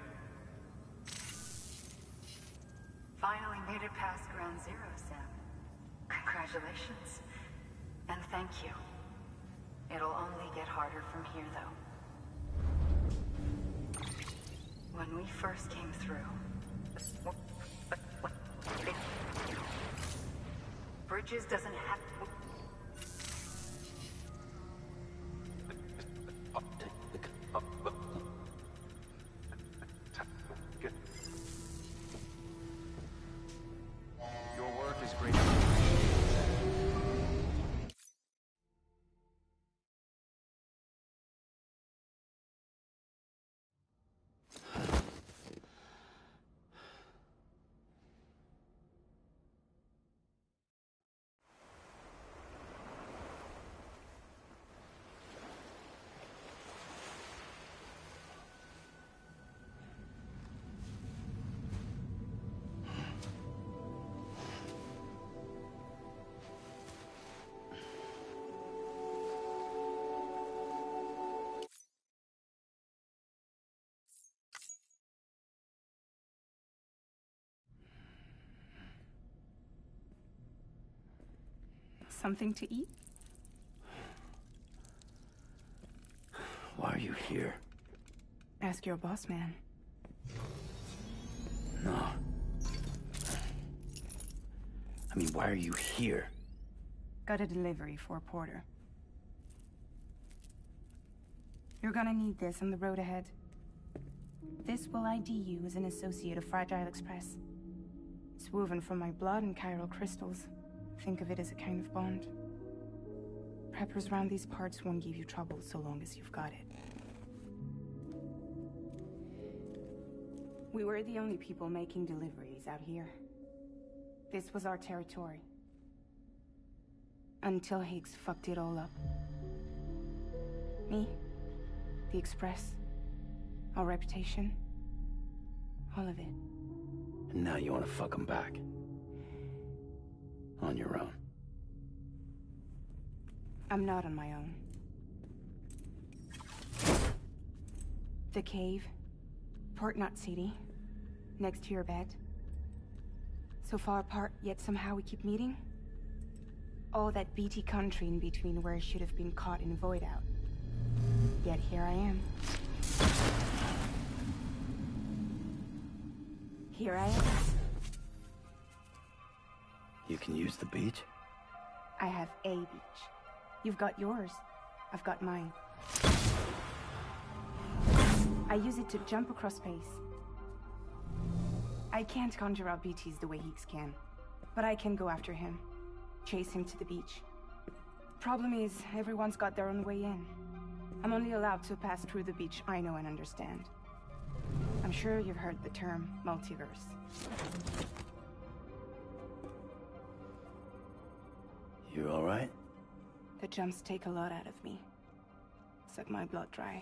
Finally made it past ground zero, Sam. Congratulations. And thank you. It'll only get harder from here, though. When we first came through... Bridges doesn't have... Your work is great. Something to eat? Why are you here? Ask your boss man. No. I mean, why are you here? Got a delivery for Porter. You're gonna need this on the road ahead. This will I D you as an associate of Fragile Express. It's woven from my blood and chiral crystals. Think of it as a kind of bond. Preppers around these parts won't give you trouble so long as you've got it. We were the only people making deliveries out here. This was our territory. Until Higgs fucked it all up. Me, the Express, our reputation, all of it. And now you want to fuck them back. On your own. I'm not on my own. The cave, Port Knot City, next to your bed. So far apart, yet somehow we keep meeting. All that B T country in between where I should have been caught in Void Out. Yet here I am. Here I am. You can use the beach? I have a beach. You've got yours. I've got mine. I use it to jump across space. I can't conjure up B Ts the way Heeks can, but I can go after him. Chase him to the beach. Problem is, everyone's got their own way in. I'm only allowed to pass through the beach I know and understand. I'm sure you've heard the term multiverse. You all right? The jumps take a lot out of me. Suck my blood dry.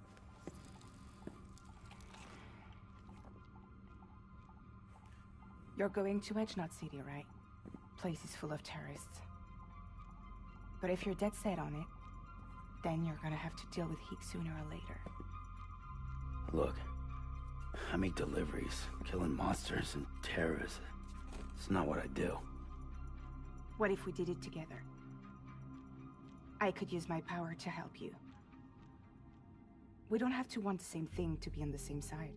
You're going to Edge Knot City, right? Place is full of terrorists. But if you're dead set on it, then you're gonna have to deal with Heek sooner or later. Look, I make deliveries, killing monsters and terrorists. It's not what I do. What if we did it together? I could use my power to help you. We don't have to want the same thing to be on the same side.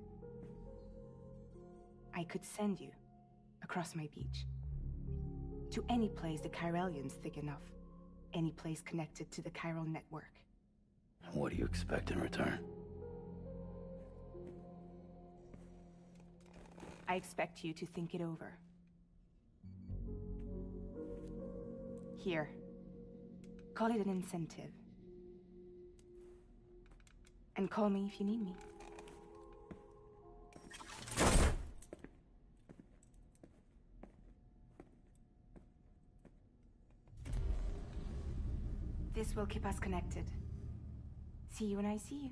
I could send you across my beach. To any place the Chiralian's thick enough. Any place connected to the Chiral network. What do you expect in return? I expect you to think it over. Here. Call it an incentive. And call me if you need me. This will keep us connected. See you when I see you.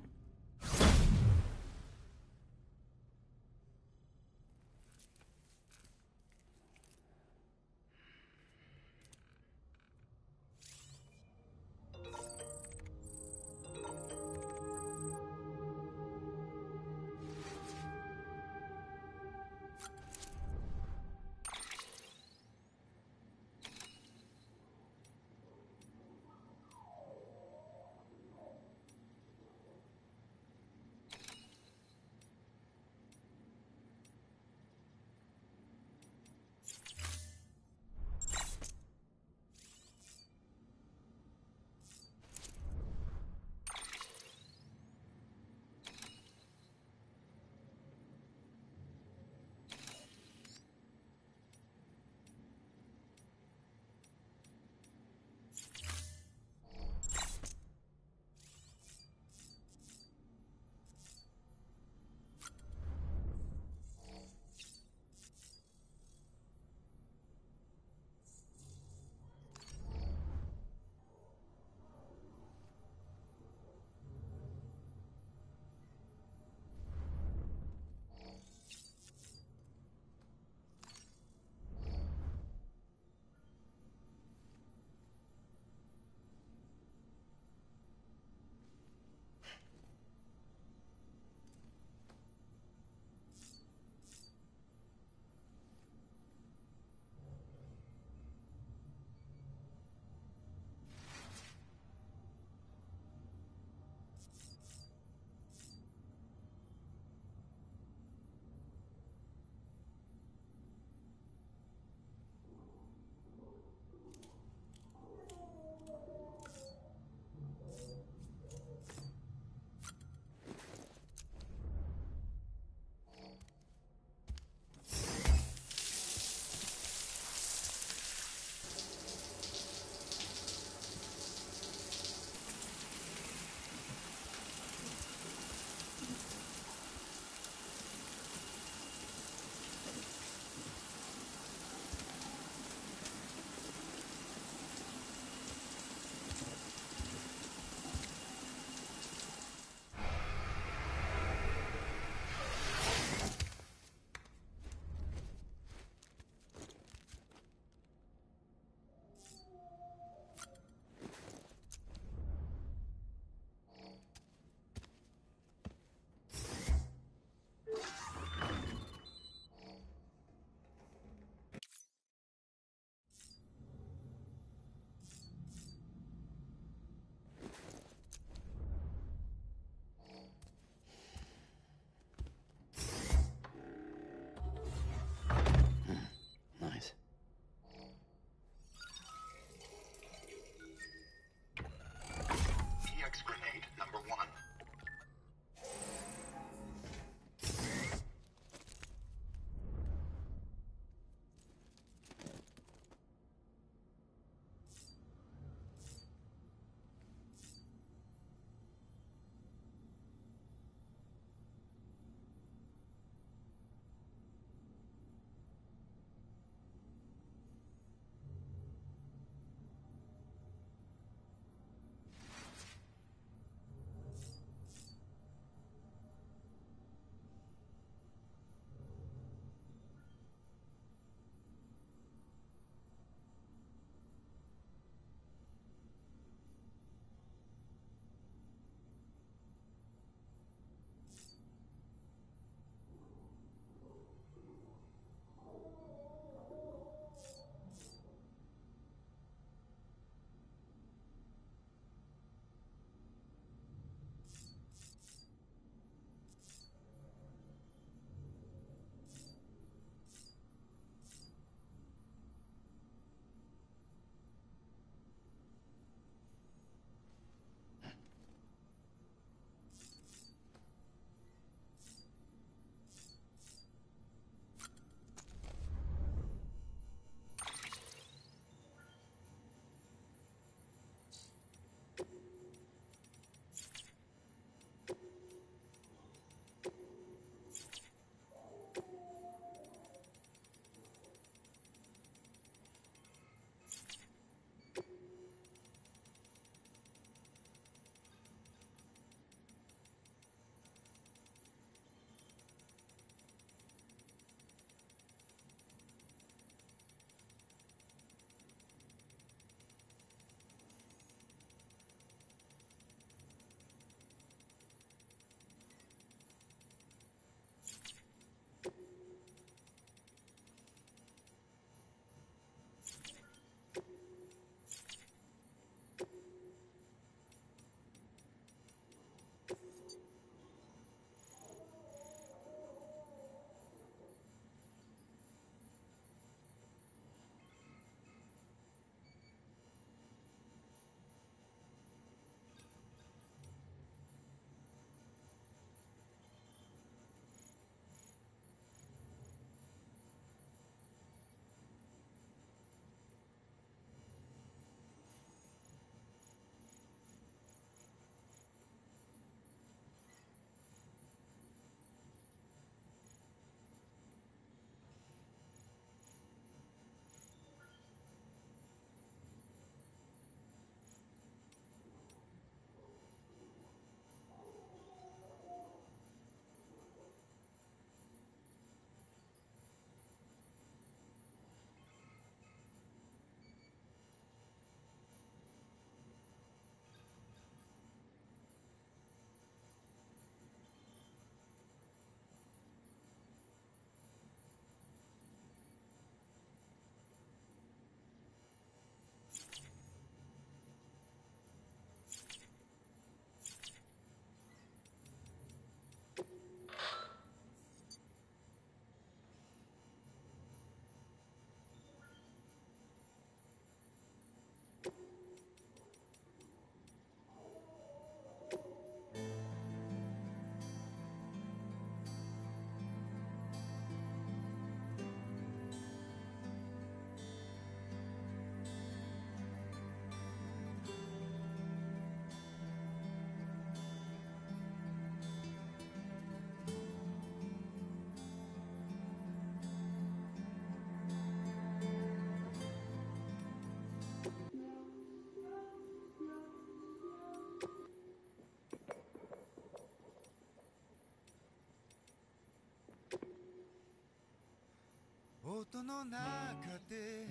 音の中で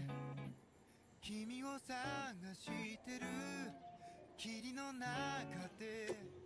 君を探してる霧の中で